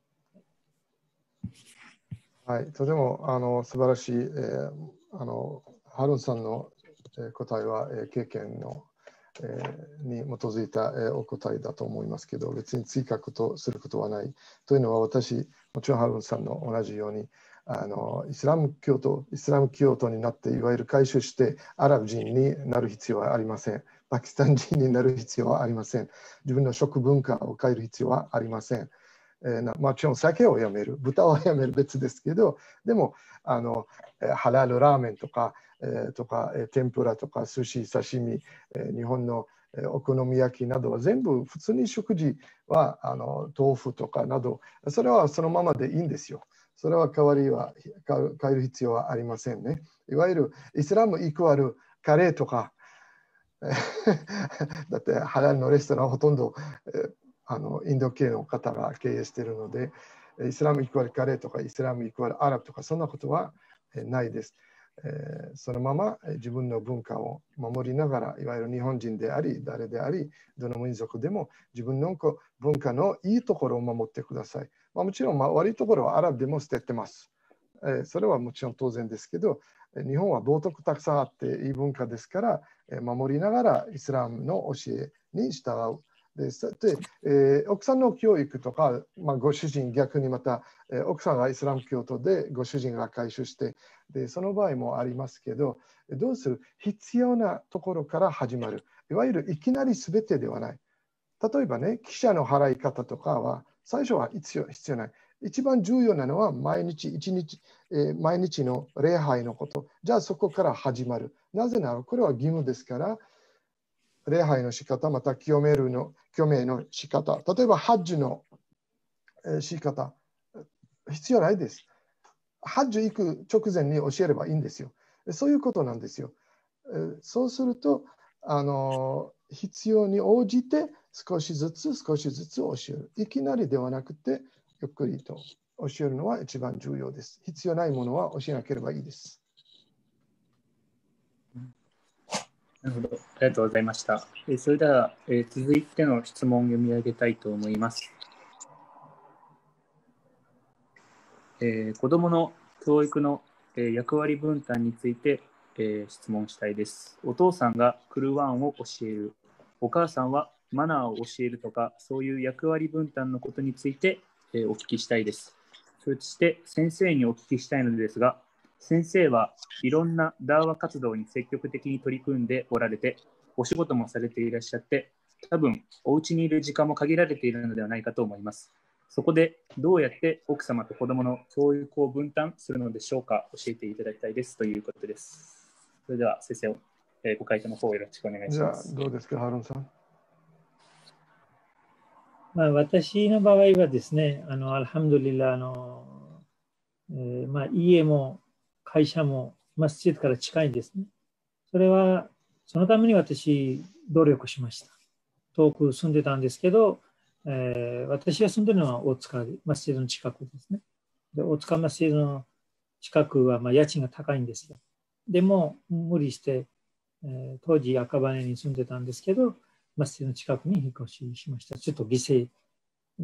はい、とてもあの素晴らしい、えー、あのハルンさんの答えは、えー、経験の、えー、に基づいた、えー、お答えだと思いますけど、別に追加とすることはない。というのは、私、もちろんハルンさんの同じように、あのイスラム教徒、イスラム教徒になって、いわゆる改宗してアラブ人になる必要はありません。パキスタン人になる必要はありません。自分の食文化を変える必要はありません。えー、もちろん酒をやめる、豚をやめる別ですけど、でも、あのハラルラーメンとか、えー、とか、えー、天ぷらとか、寿司、刺身、えー、日本のお好み焼きなどは全部普通に食事はあの豆腐とかなど、それはそのままでいいんですよ。それは代わりは変える必要はありませんね。いわゆるイスラムイコールカレーとか、だってハラルのレストランはほとんど、えーあのインド系の方が経営しているので、イスラムイコールカレーとかイスラムイコールアラブとかそんなことはないです。えー、そのまま自分の文化を守りながら、いわゆる日本人であり、誰であり、どの民族でも自分の文化のいいところを守ってください。まあ、もちろん、まあ、悪いところはアラブでも捨ててます。えー、それはもちろん当然ですけど、日本は道徳たくさんあっていい文化ですから、守りながらイスラムの教えに従う。で、えー、奥さんの教育とか、まあ、ご主人逆にまた、えー、奥さんがイスラム教徒でご主人が改宗してでその場合もありますけど、どうする必要なところから始まる。いわゆるいきなり全てではない。例えばね、記者の払い方とかは最初は必要、必要ない。一番重要なのは毎日一日、えー、毎日の礼拝のこと。じゃあそこから始まる。なぜならこれは義務ですから、礼拝の仕方、また清めるの、清めの仕方。例えば、ハッジの仕方、必要ないです。ハッジ行く直前に教えればいいんですよ。そういうことなんですよ。そうすると、あの必要に応じて少しずつ少しずつ教える。いきなりではなくて、ゆっくりと教えるのは一番重要です。必要ないものは教えなければいいです。 なるほど。ありがとうございました。えそれでは、え続いての質問を読み上げたいと思います。えー、子どもの教育の、えー、役割分担について、えー、質問したいです。お父さんがクルワンを教える。お母さんはマナーを教えるとか、そういう役割分担のことについて、えー、お聞きしたいです。そして先生にお聞きしたいのですが、先生はいろんなダーワ活動に積極的に取り組んでおられて、お仕事もされていらっしゃって、多分お家にいる時間も限られているのではないかと思います。そこでどうやって奥様と子供の教育を分担するのでしょうか、教えていただきたいですということです。それでは先生、えー、ご回答の方よろしくお願いします。 じゃあどうですか、ハルンさん。 まあ、私の場合はですね、あのアルハムドリラ、あの、えーまあ、家も会社もマスジッドから近いんですね。それは、そのために私、努力しました。遠く住んでたんですけど、えー、私が住んでるのは大塚マスジッドの近くですね。で大塚マスジッドの近くはまあ家賃が高いんですよ。でも、無理して、えー、当時赤羽に住んでたんですけど、マスジッドの近くに引っ越ししました。ちょっと犠牲、うん、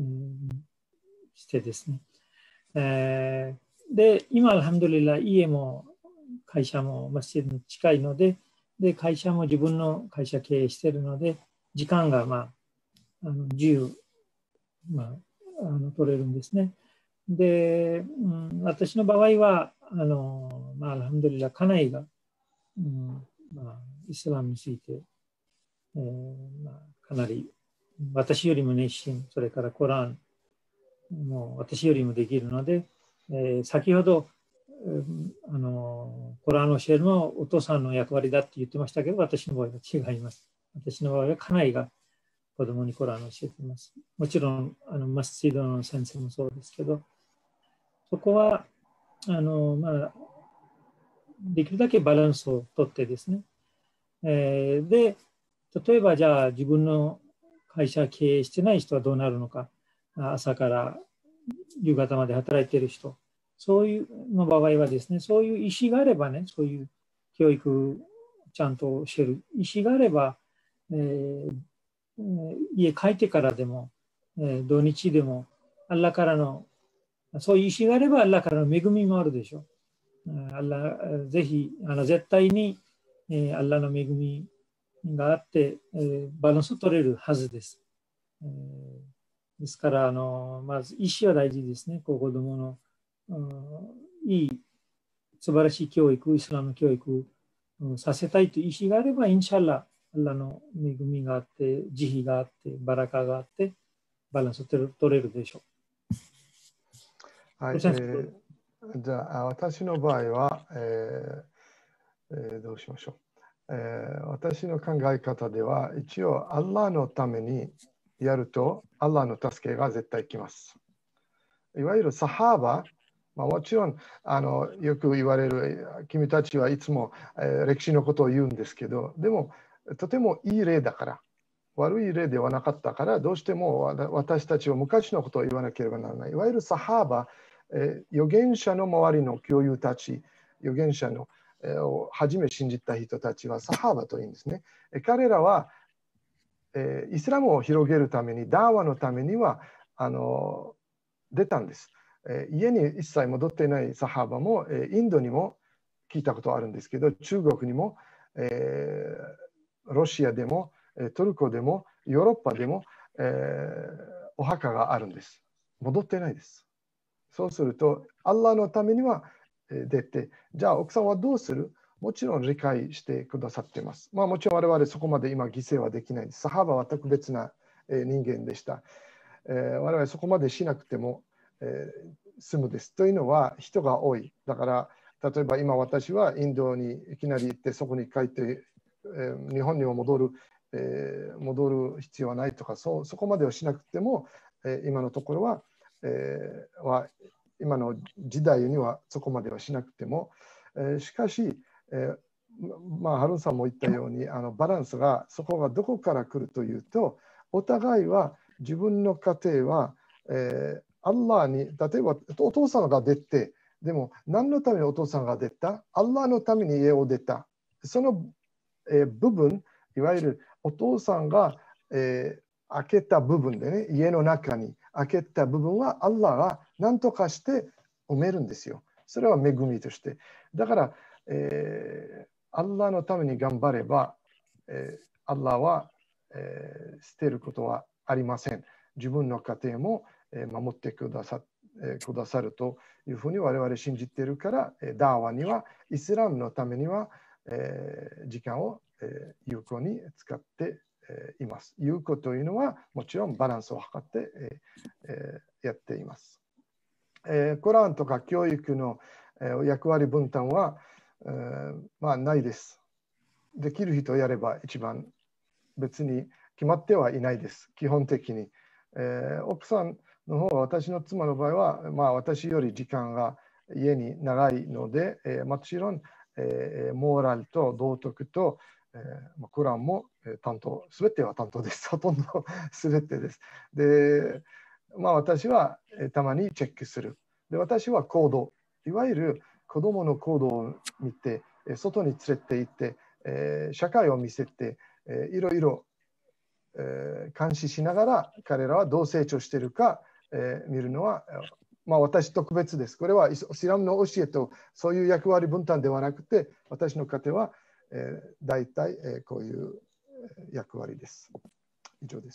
してですね。えー、で、今、アルハムドリラ、家も会社もマスジッドに近いので、で、会社も自分の会社経営しているので、時間が、まあ、あの自由、まあ、あの取れるんですね。で、うん、私の場合は、あの、まあ、アルハムドリラ、家内が、うんまあ、イスラムについて、えーまあ、かなり私よりも熱心、それからコランも私よりもできるので、えー、先ほど、うんあのコランを教えるのはお父さんの役割だって言ってましたけど、私の場合は違います。私の場合は家内が子供にコランを教えています。もちろんあのマスジドの先生もそうですけど、そこはあの、まあ、できるだけバランスをとってですね、えー、で例えばじゃあ自分の会社経営してない人はどうなるのか、朝から夕方まで働いている人、そういうの場合はですね、そういう意思があればね、そういう教育ちゃんと教える意思があれば、えー、家帰ってからでも、えー、土日でも、アッラからの、そういう意思があれば、アッラからの恵みもあるでしょう。アッラぜひ、あの絶対に、えー、アッラの恵みがあって、えー、バランスを取れるはずです。えー、ですから、あのまず意思は大事ですね。こう子供の、うん、いい、素晴らしい教育、イスラム教育、うん、させたいという意思があれば、インシャアラ、アッラの恵みがあって、慈悲があって、バラカがあって、バランスを取れるでしょう。はい、えー、じゃあ、私の場合は、えーえー、どうしましょう。えー、私の考え方では、一応、アッラのためにやると、アッラの助けが絶対来ます。いわゆるサハーバ、まあ、もちろんあのよく言われる、君たちはいつも、えー、歴史のことを言うんですけど、でも、とてもいい例だから、悪い例ではなかったから、どうしても私たちは昔のことを言わなければならない。いわゆるサハーバ、えー、預言者の周りの教友たち、預言者の、えー、を初め信じた人たちはサハーバというんですね。彼らは、えー、イスラムを広げるために、ダーワのためには、あの出たんです。えー、家に一切戻っていないサハーバも、えー、インドにも聞いたことあるんですけど、中国にも、えー、ロシアでも、トルコでも、ヨーロッパでも、えー、お墓があるんです。戻ってないです。そうすると、アッラーのためには出て、じゃあ奥さんはどうする？もちろん理解してくださっています。まあもちろん我々そこまで今犠牲はできないです。サハーバは特別な人間でした。えー、我々そこまでしなくても、えー、済むです。というのは人が多い。だから例えば今私はインドにいきなり行ってそこに帰って、えー、日本にも戻る、えー、戻る必要はないとか、そ, そこまではしなくても、えー、今のところは、えー、は今の時代にはそこまではしなくても、えー、しかし、えーまあ、ハルンさんも言ったようにあのバランスがそこがどこから来るというと、お互いは自分の家庭は、えー、 アッラーに、例えばお父さんが出て、でも何のためにお父さんが出た？アッラーのために家を出た。その、えー、部分、いわゆるお父さんが、えー、開けた部分でね、家の中に開けた部分はアッラーが何とかして埋めるんですよ。それは恵みとして。だから、えー、アッラーのために頑張れば、えー、アッラーは、えー、捨てることはありません。自分の家庭も、えー、守ってくださ、えー、くださるというふうに我々信じているから、ダーワには、イスラムのためには、えー、時間を、えー、有効に使って、えー、います。有効というのは、もちろんバランスを図って、えーえー、やっています。えー、コランとか教育の、えー、役割分担は、えー、まあないです。できる人をやれば一番別に決まってはいないです。基本的に。えー、奥さんの方は私の妻の場合は、まあ、私より時間が家に長いので、えー、もちろん、えー、モーラルと道徳と、えー、コランも担当、すべては担当です。ほとんどすべてです。で、まあ、私はたまにチェックする。で、私は行動、いわゆる子供の行動を見て、外に連れて行って、えー、社会を見せて、えー、いろいろ、えー、監視しながら彼らはどう成長しているか、えー、見るのは、まあ、私特別です。これはイスラムの教えとそういう役割分担ではなくて、私の家庭は、えー、大体、えー、こういう役割です。以上です。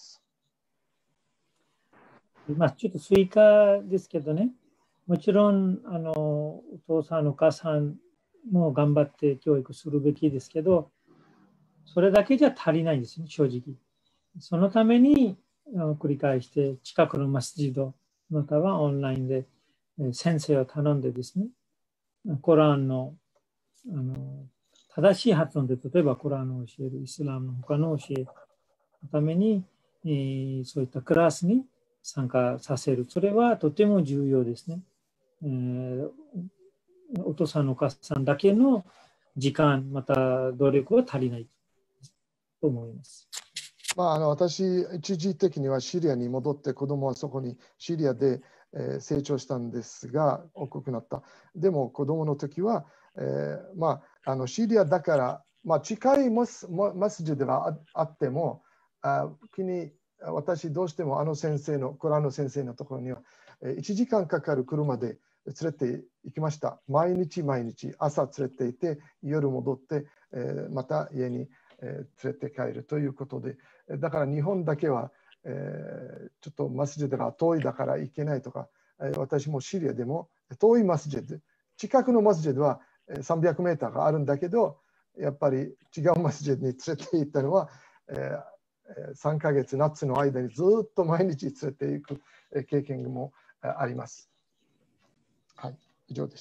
まあ、ちょっと追加ですけどね、もちろんあのお父さん、お母さんも頑張って教育するべきですけど、それだけじゃ足りないんですね、正直。そのために繰り返して、近くのマスジド、またはオンラインで先生を頼んでですね、コランの、あの正しい発音で、例えばコランを教える、イスラムの他の教えのために、えー、そういったクラスに参加させる。それはとても重要ですね。えー、お父さん、お母さんだけの時間、また努力は足りないと思います。 まあ、あの私、一時的にはシリアに戻って、子供はそこにシリアで、えー、成長したんですが、大きくなった。でも、子供の時は、えーまあ、あのシリアだから、まあ、近いマスマスジではあっても、あ気に私、どうしてもあの先生の、コランの先生のところには、いちじかんかかる車で連れて行きました。毎日毎日、朝連れて行って、夜戻って、えー、また家に連れて帰るということで、だから日本だけは、えー、ちょっとマスジドが遠いだから行けないとか、私もシリアでも遠いマスジド、近くのマスジドはさんびゃくメーターがあるんだけど、やっぱり違うマスジドに連れて行ったのは、えー、さんかげつ夏の間にずっと毎日連れて行く経験もあります。はい、以上です。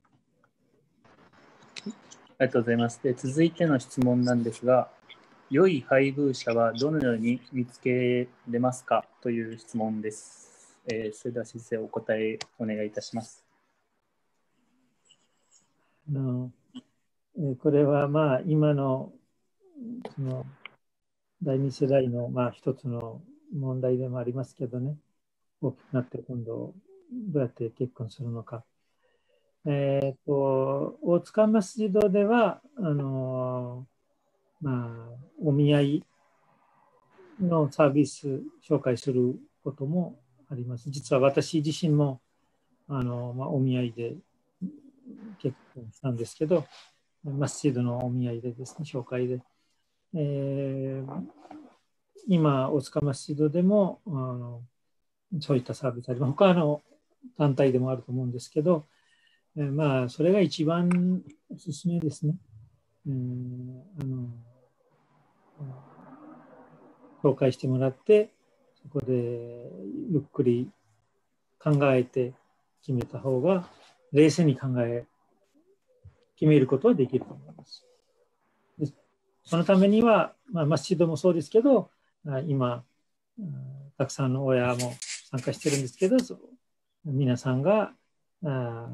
ありがとうございます。で、続いての質問なんですが、良い配偶者はどのように見つけれますかという質問です。えー、それでは先生、お答えお願いいたします。 あのこれはまあ今のそのだいに世代のまあ一つの問題でもありますけどね、大きくなって今度どうやって結婚するのか。えっと、大塚マスジドでは、あの、まあ、お見合いのサービス紹介することもあります。実は私自身も、あの、まあ、お見合いで結婚したんですけど、マスジドのお見合いでですね、紹介で。えー、今、大塚マスジドでも、あの、そういったサービスあります。他の団体でもあると思うんですけど、えー、まあ、それが一番おすすめですね。えー、あの紹介してもらって、そこでゆっくり考えて決めた方が、冷静に考え、決めることはできると思います。でそのためには、まあ、マスジドもそうですけど、今、たくさんの親も参加してるんですけど、皆さんが、あ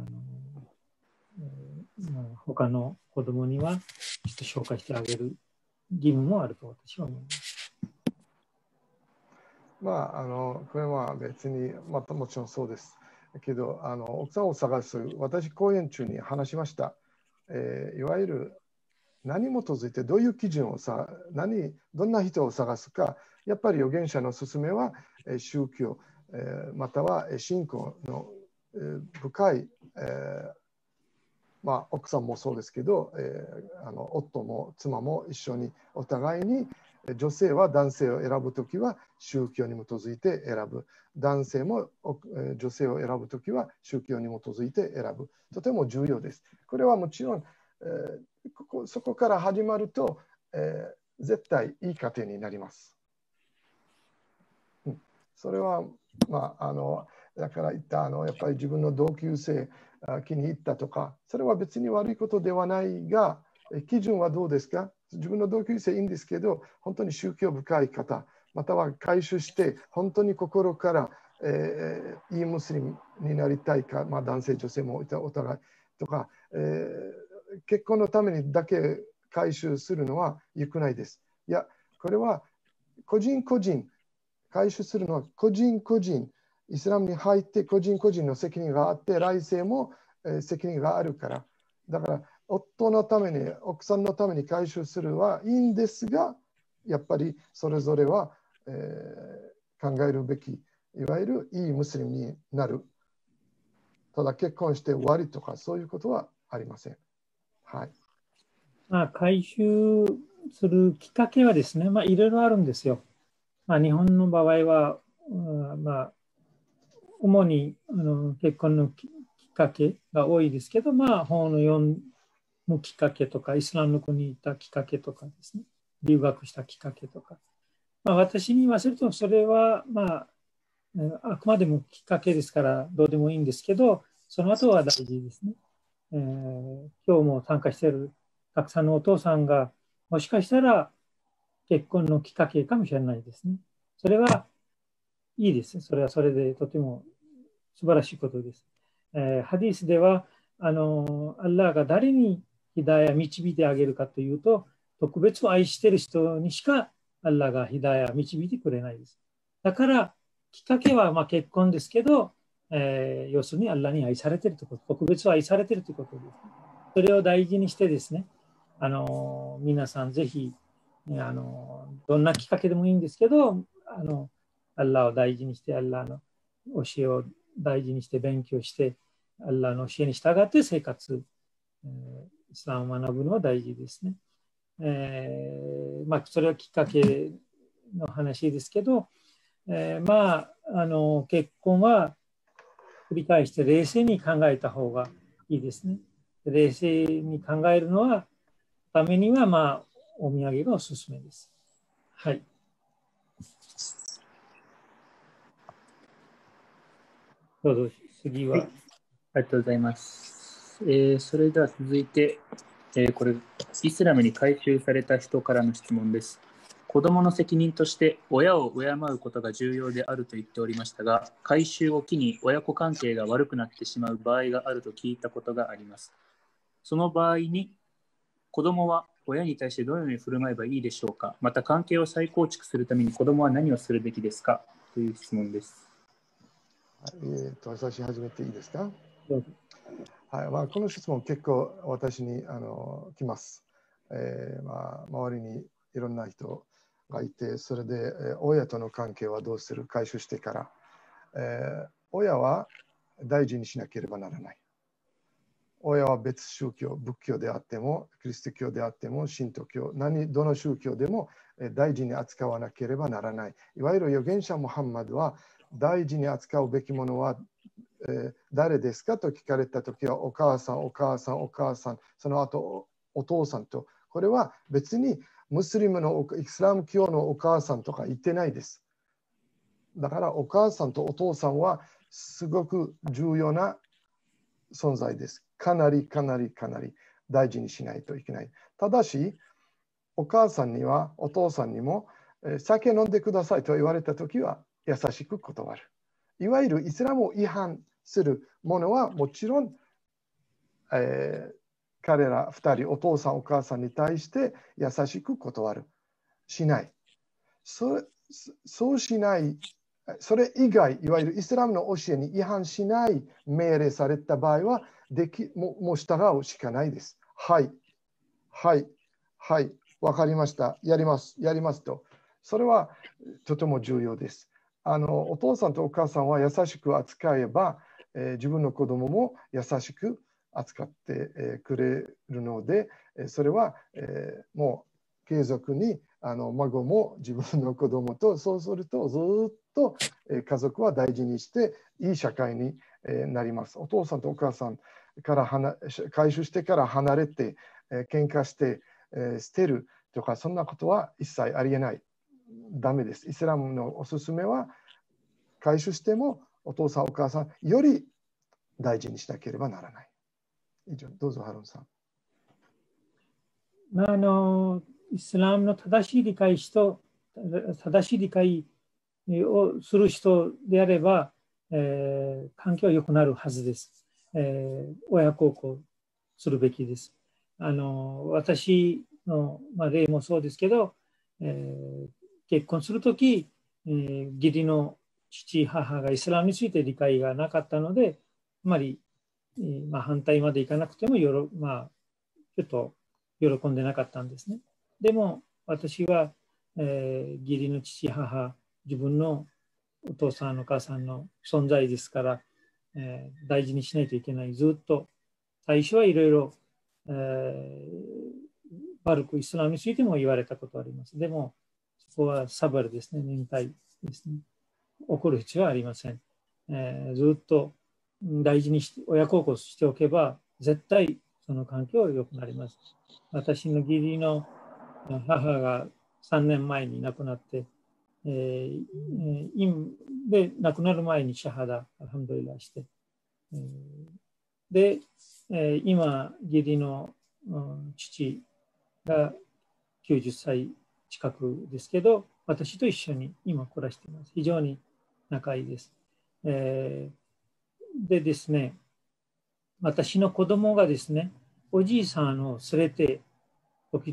他の子供にはちょっと紹介してあげる義務もあると私は思います。 まあ、あのこれは別に、またもちろんそうです。けど、あの奥さんを探す、私、講演中に話しました。えーいわゆる何に基づいてどういう基準をさ、何、どんな人を探すか、やっぱり預言者の勧めは、えー宗教、えーまたはえー信仰の、えー深い、えーまあ、奥さんもそうですけど、えーあの夫も妻も一緒にお互いに女性は男性を選ぶときは宗教に基づいて選ぶ。男性もおえー女性を選ぶときは宗教に基づいて選ぶ。とても重要です。これはもちろん、えーここそこから始まると、えー絶対いい家庭になります。うんそれは、まあ、あのだから言ったあのやっぱり自分の同級生あ気に入ったとか、それは別に悪いことではないが、え基準はどうですか？自分の同級生いいんですけど、本当に宗教深い方、または回収して、本当に心から、えーいいムスリムになりたいか、まあ、男性、女性もいたお互いとか、えー結婚のためにだけ回収するのは良くないです。いや、これは個人個人、回収するのは個人個人、イスラムに入って個人個人の責任があって、来世も、えー責任があるから。だから、夫のために、奥さんのために回収するはいいんですが、やっぱりそれぞれは、えー考えるべき、いわゆるいいムスリムになる。ただ結婚して終わりとか、そういうことはありません。はい。 まあ、回収するきっかけはですね、まあ、いろいろあるんですよ。まあ、日本の場合は、うんまあ、主にあの結婚のききっかけが多いですけど、まあ、本を読むきっかけとか、イスラムの国に行ったきっかけとかですね、留学したきっかけとか、まあ、私に言わせると、それは、まあ、えーあくまでもきっかけですから、どうでもいいんですけど、その後は大事ですね。えー今日も参加しているたくさんのお父さんが、もしかしたら結婚のきっかけかもしれないですね。それはいいです。それはそれでとても素晴らしいことです。えーハディスでは、あの、アッラーが誰にヒダヤ導いてあげるかというと、特別を愛している人にしかアッラーがヒダヤ導いてくれないです。だから、きっかけはまあ結婚ですけど、えー要するにアッラーに愛されているということ、特別を愛されているということです。それを大事にしてですね、あの皆さんぜひ、ね、あのどんなきっかけでもいいんですけど、あのアッラーを大事にして、アッラーの教えを大事にして勉強して、アッラーの教えに従って生活、えーイスラムを学ぶのは大事ですね。えーまあ、それはきっかけの話ですけど、えーまあ、あの結婚は繰り返して冷静に考えた方がいいですね。冷静に考えるのはためには、まあ、お土産がおすすめです。はい。どうぞ、次は。 はい、ありがとうございます。えーそれでは続いて、えーこれ、イスラムに改宗された人からの質問です。子供の責任として親を敬うことが重要であると言っておりましたが、改宗を機に親子関係が悪くなってしまう場合があると聞いたことがあります。その場合に、子供は親に対してどのように振る舞えばいいでしょうか。また、関係を再構築するために子供は何をするべきですかという質問です。 えー、と私始めていいですか？ どうぞ。 はいまあ、この質問結構私にあの来ます。えーまあ、周りにいろんな人がいて、それで、えー親との関係はどうする回収してから、えー親は大事にしなければならない。親は別宗教、仏教であっても、キリスト教であっても、神道教、何どの宗教でもえー大事に扱わなければならない。いわゆる預言者ムハンマドは大事に扱うべきものはえー誰ですかと聞かれたときは、お母さん、お母さん、お母さん、その後お、お父さんと、これは別にムスリムのイスラム教のお母さんとか言ってないです。だからお母さんとお父さんはすごく重要な存在です。かなりかなりかなり大事にしないといけない。ただし、お母さんにはお父さんにも、えー酒飲んでくださいと言われたときは優しく断る。いわゆるイスラムを違反するものはもちろん、えー彼らふたり、お父さんお母さんに対して優しく断る。しない。それそうしない、それ以外、いわゆるイスラムの教えに違反しない命令された場合は、できももう従うしかないです。はい、はい、はい、わかりました。やります、やりますと。それはとても重要です。あのお父さんとお母さんは優しく扱えば、えー、自分の子供も優しく扱って、えー、くれるので、それは、えー、もう継続にあの孫も自分の子供と、そうするとずっと、えー、家族は大事にしていい社会に、えー、なります。お父さんとお母さんから離回収してから離れて、えー、喧嘩して、えー、捨てるとか、そんなことは一切ありえない。ダメです。イスラムのおすすめは、回収してもお父さんお母さんより大事にしなければならない。以上、どうぞハロンさん。 まあ、あのイスラムの正しい理解と正しい理解をする人であれば、えー、環境は良くなるはずです。えー、親孝行するべきです。あの私の、まあ、例もそうですけど、えー、結婚するとき、えー、義理の父母がイスラムについて理解がなかったので、あまり、えーまあ、反対までいかなくてもよろ、まあ、ちょっと喜んでなかったんですね。でも私は、えー、義理の父母、自分のお父さんお母さんの存在ですから、えー、大事にしないといけない。ずっと最初はいろいろ、えー、悪くイスラムについても言われたことあります。でもそこはサバルですね、忍耐ですね。怒る必要はありません。えー、ずっと大事にして親孝行しておけば絶対その環境は良くなります。私の義理の母がさんねんまえに亡くなって、えー、で亡くなる前にシャハダ、アルハムドリラして、えー、で、えー、今、義理の、うん、父がきゅうじゅっさい近くですけど、私と一緒に今暮らしています。非常に仲いいです。えー、でですね、私の子供がですね、おじいさんを連れて、時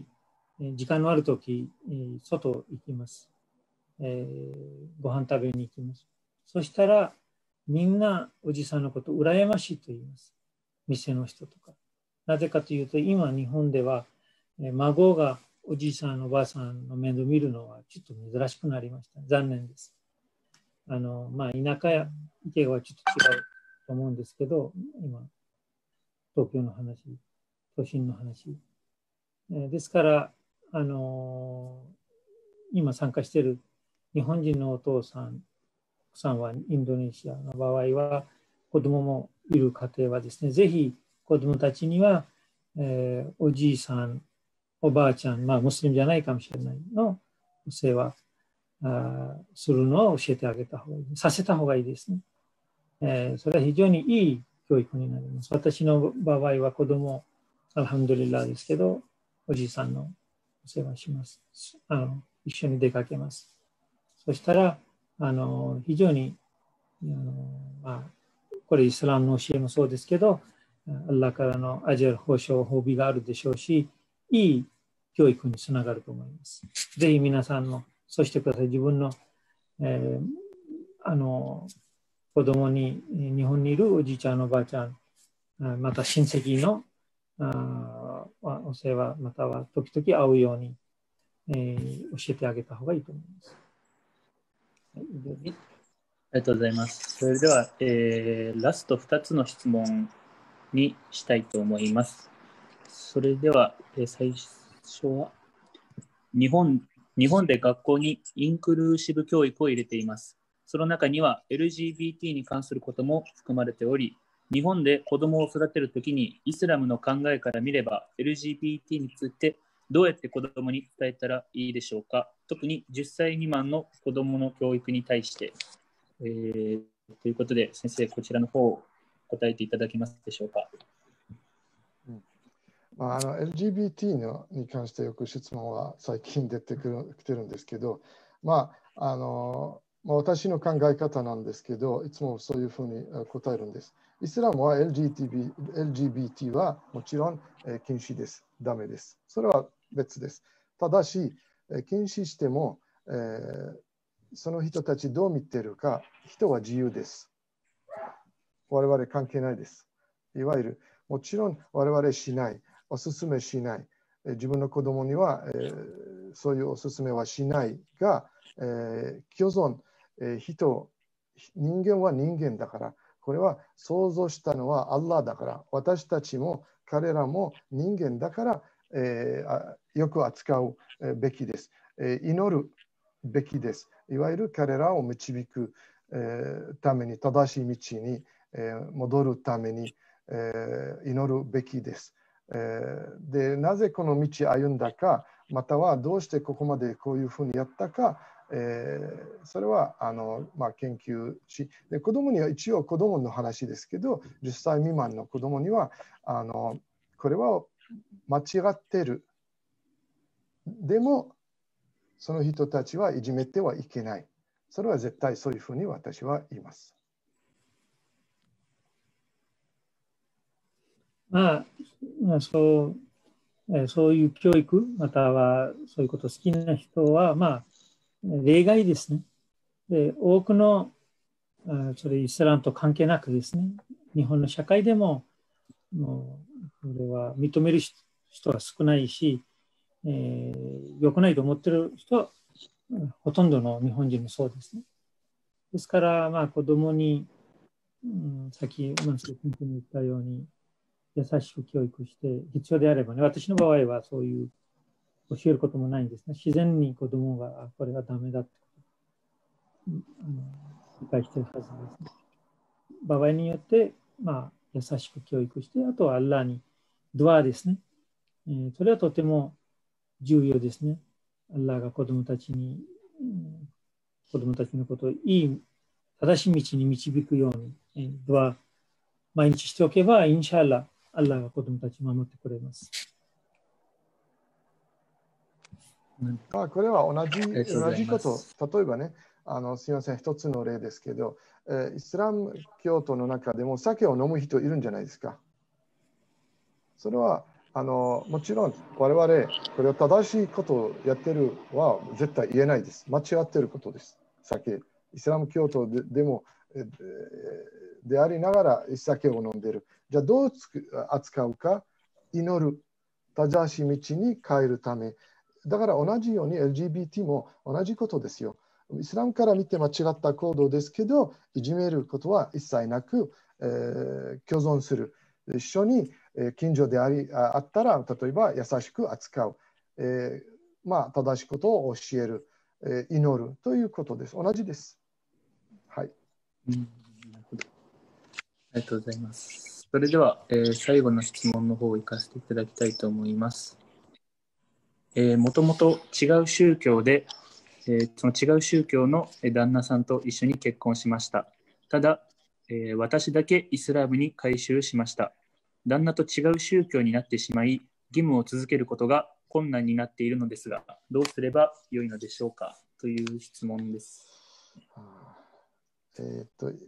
々、時間のある時、外行きます。えー、ご飯食べに行きます。そしたら、みんなおじさんのことを羨ましいと言います。店の人とか。なぜかというと、今日本では、孫がおじいさん、おばあさんの面倒を見るのはちょっと珍しくなりました。残念です。あの、まあ、田舎や池はちょっと違うと思うんですけど、今、東京の話、都心の話。ですから、あの今参加している日本人のお父さん、奥さんはインドネシアの場合は、子供もいる家庭はですね、ぜひ子供たちには、えー、おじいさん、おばあちゃん、まあ、ムスリムじゃないかもしれないのお世話あするのを教えてあげた方がいい。させた方がいいですね。えー、それは非常にいい教育になります。私の場合は子供、アルハムドリラーですけど、おじいさんのお世話します。あの一緒に出かけます。そしたら、あの非常にあの、まあ、これイスラムの教えもそうですけど、アッラからのアジア報奨、褒美があるでしょうし、いい教育につながると思います。ぜひ皆さんもそうしてください。自分の、えー、あの子供に日本にいるおじいちゃん、おばあちゃん、また親戚のあお世話、または時々会うように、えー、教えてあげた方がいいと思います。 はい、ありがとうございます。それでは、えー、ラストふたつの質問にしたいと思います。それでは、えー、最初は日本、日本で学校にインクルーシブ教育を入れています。その中には エルジービーティー に関することも含まれており、日本で子供を育てるときにイスラムの考えから見れば エルジービーティー についてどうやって子供に伝えたらいいでしょうか。特にじゅっさい未満の子供の教育に対して、えー、ということで先生、こちらの方を答えていただけますでしょうか。 うんまあ、あの エルジービーティー のに関してよく質問は最近出てくるきてるんですけど、まああのまあ、私の考え方なんですけど、いつもそういうふうに答えるんです。イスラムは エルジービーティー はもちろん禁止です。ダメです。それは別です。ただし、禁止してもえー、その人たちどう見ているか、人は自由です。我々関係ないです。いわゆる、もちろん我々しない、おすすめしない、自分の子供には、えー、そういうおすすめはしないが、えー、共存、えー、人、人間は人間だから、これは想像したのはアッラーだから、私たちも彼らも人間だから、えー、よく扱うべきです、えー。祈るべきです。いわゆる彼らを導く、えー、ために、正しい道に、えー、戻るために、えー、祈るべきです。えー、で、なぜこの道歩んだか、またはどうしてここまでこういうふうにやったか、えー、それはあの、まあ、研究し、で子供には一応子供の話ですけど、じゅっさい未満の子供にはあのこれは間違ってる。でも、その人たちはいじめてはいけない。それは絶対そういうふうに私は言います。 まあ、そう、そういう教育、またはそういうこと好きな人は、まあ、例外ですね。で、多くの、それイスラムと関係なくですね、日本の社会でも、もうこれは認める人は少ないし、えー、良くないと思ってる人は、ほとんどの日本人もそうですね。ですから、まあ、子供に、うん、さっき、マンス先生に言ったように、優しく教育して、必要であればね、私の場合はそういう教えることもないんですね。自然に子供が、これはダメだって、うん、理解しているはずですね。場合によって、まあ、優しく教育して、あとはアッラーにドアですね。えー、それはとても重要ですね。アッラーが子供たちに、うん、子供たちのことをいい、正しい道に導くように、えー、ドア、毎日しておけば、インシャアラ、アッラーが子供たちを守ってくれます。 まあ、これは同じ、同じこと、例えばね、あのすみません、一つの例ですけど、えー、イスラム教徒の中でも酒を飲む人いるんじゃないですか。それはあのもちろん我々、これは正しいことをやってるは絶対言えないです。間違ってることです。酒、イスラム教徒 で, でも、えー、でありながら酒を飲んでる。じゃあどう扱うか、祈る、正しい道に変えるため。だから同じように エルジービーティー も同じことですよ。イスラムから見て間違った行動ですけど、いじめることは一切なく、えー、共存する。一緒に近所でありあったら、例えば優しく扱う。えー、まあ、正しいことを教える、えー、祈るということです。同じです。はい。 うん、なるほど。ありがとうございます。それでは、えー、最後の質問の方を行かせていただきたいと思います。えー、もともと違う宗教で、えー、その違う宗教の旦那さんと一緒に結婚しました。ただ、えー、私だけイスラムに改宗しました。旦那と違う宗教になってしまい、義務を続けることが困難になっているのですが、どうすればよいのでしょうかという質問です。 えー、っと、うん、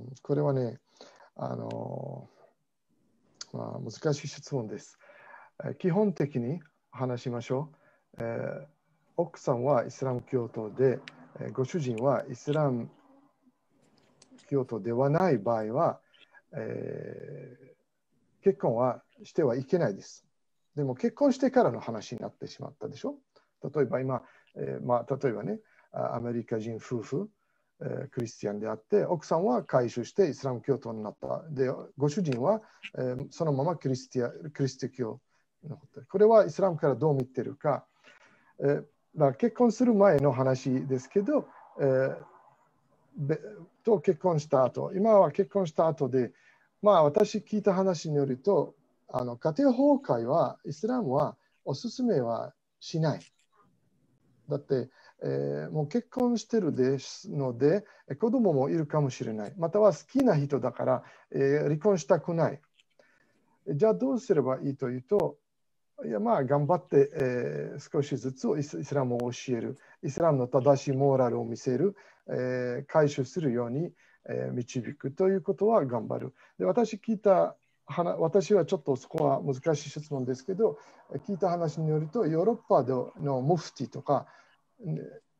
これはね、あのまあ、難しい質問です。基本的に話しましょう。えー、奥さんはイスラム教徒で、ご主人はイスラム教徒ではない場合は、えー、結婚はしてはいけないです。でも結婚してからの話になってしまったでしょ。例えば今、えーまあ、例えばね、アメリカ人夫婦、えー、クリスチャンであって、奥さんは改宗してイスラム教徒になった。で、ご主人は、えー、そのままクリスティア、クリスティ教になった。これはイスラムからどう見てるか。えー、だから結婚する前の話ですけど、えーと結婚した後、今は結婚した後で、まあ私聞いた話によると、あの家庭崩壊はイスラムはおすすめはしない。だって、えー、もう結婚してるですので、子供もいるかもしれない。または好きな人だから、えー、離婚したくない。じゃあどうすればいいというと、いやまあ頑張って、えー、少しずつイスラムを教える、イスラムの正しいモーラルを見せる、えー、回収するように、えー、導くということは頑張る。で私聞いた話、私はちょっとそこは難しい質問ですけど、聞いた話によると、ヨーロッパのムフティとか、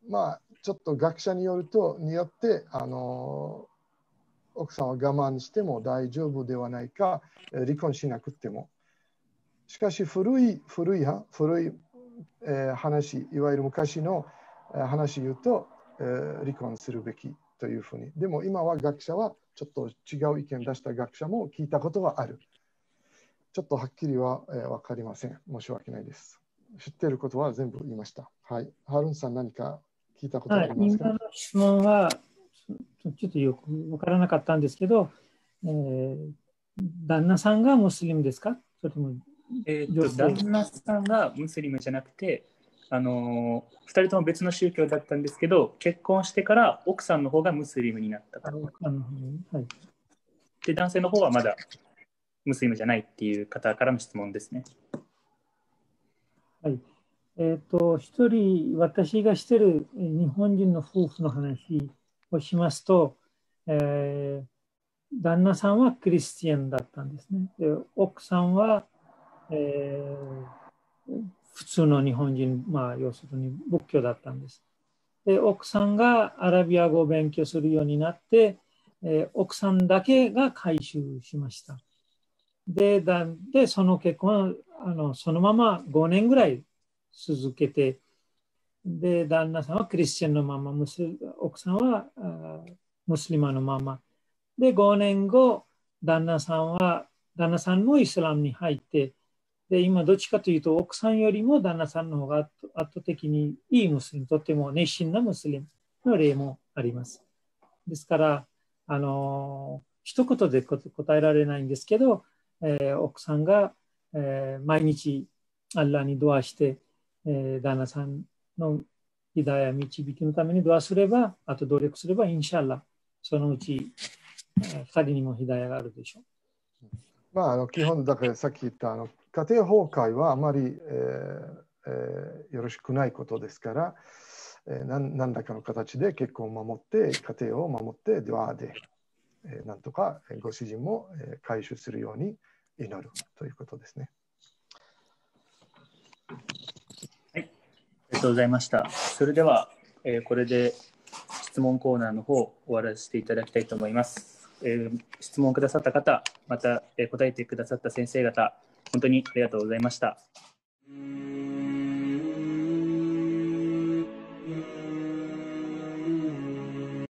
まあ、ちょっと学者によると、によって、あの奥さんは我慢しても大丈夫ではないか、離婚しなくても。しかし古い、古い、古い、えー、話、いわゆる昔の話言うと、えー、離婚するべきというふうに。でも今は学者はちょっと違う意見出した学者も聞いたことはある。ちょっとはっきりは、えー、分かりません。申し訳ないです。知っていることは全部言いました。はい。ハールンさん、何か聞いたことありますか？ 今の質問はちょっとよく分からなかったんですけど、えー、旦那さんがムスリムですか？それともえー、と旦那さんがムスリムじゃなくて、あのー、ふたりとも別の宗教だったんですけど、結婚してから奥さんの方がムスリムになったから。はい、で、男性の方はまだムスリムじゃないっていう方からの質問ですね。 はい。えっと、一人、私がしている日本人の夫婦の話をしますと、えー、旦那さんはクリスチャンだったんですね。で、奥さんは、えー、普通の日本人、まあ、要するに仏教だったんです。で、奥さんがアラビア語を勉強するようになって、えー、奥さんだけが改宗しました。で、だでその結婚はあのそのままごねんぐらい続けて、で、旦那さんはクリスチャンのまま、ムス奥さんはあムスリマのまま。で、ごねんご、旦那さんは、旦那さんもイスラムに入って、で、今どっちかというと、奥さんよりも旦那さんの方が圧倒的にいいムスリム、とても熱心なムスリムの例もあります。ですから、あの、一言で答えられないんですけど、えー、奥さんが、えー、毎日アッラーにドアして、えー、旦那さんのヒダヤ導きのためにドアすれば、あと努力すれば、インシャアラ、そのうちふたりにもヒダヤがあるでしょう。 まあ、あの基本だからさっき言ったあの家庭崩壊はあまり、えーえー、よろしくないことですから、えー、何, 何らかの形で結婚を守って家庭を守ってドアで、えー、なんとかご主人も、えー、回収するように祈るということですね。 はい、ありがとうございました。それでは、えー、これで質問コーナーの方を終わらせていただきたいと思います。えー、質問をくださった方、また、えー、答えてくださった先生方、本当にありがとうございました。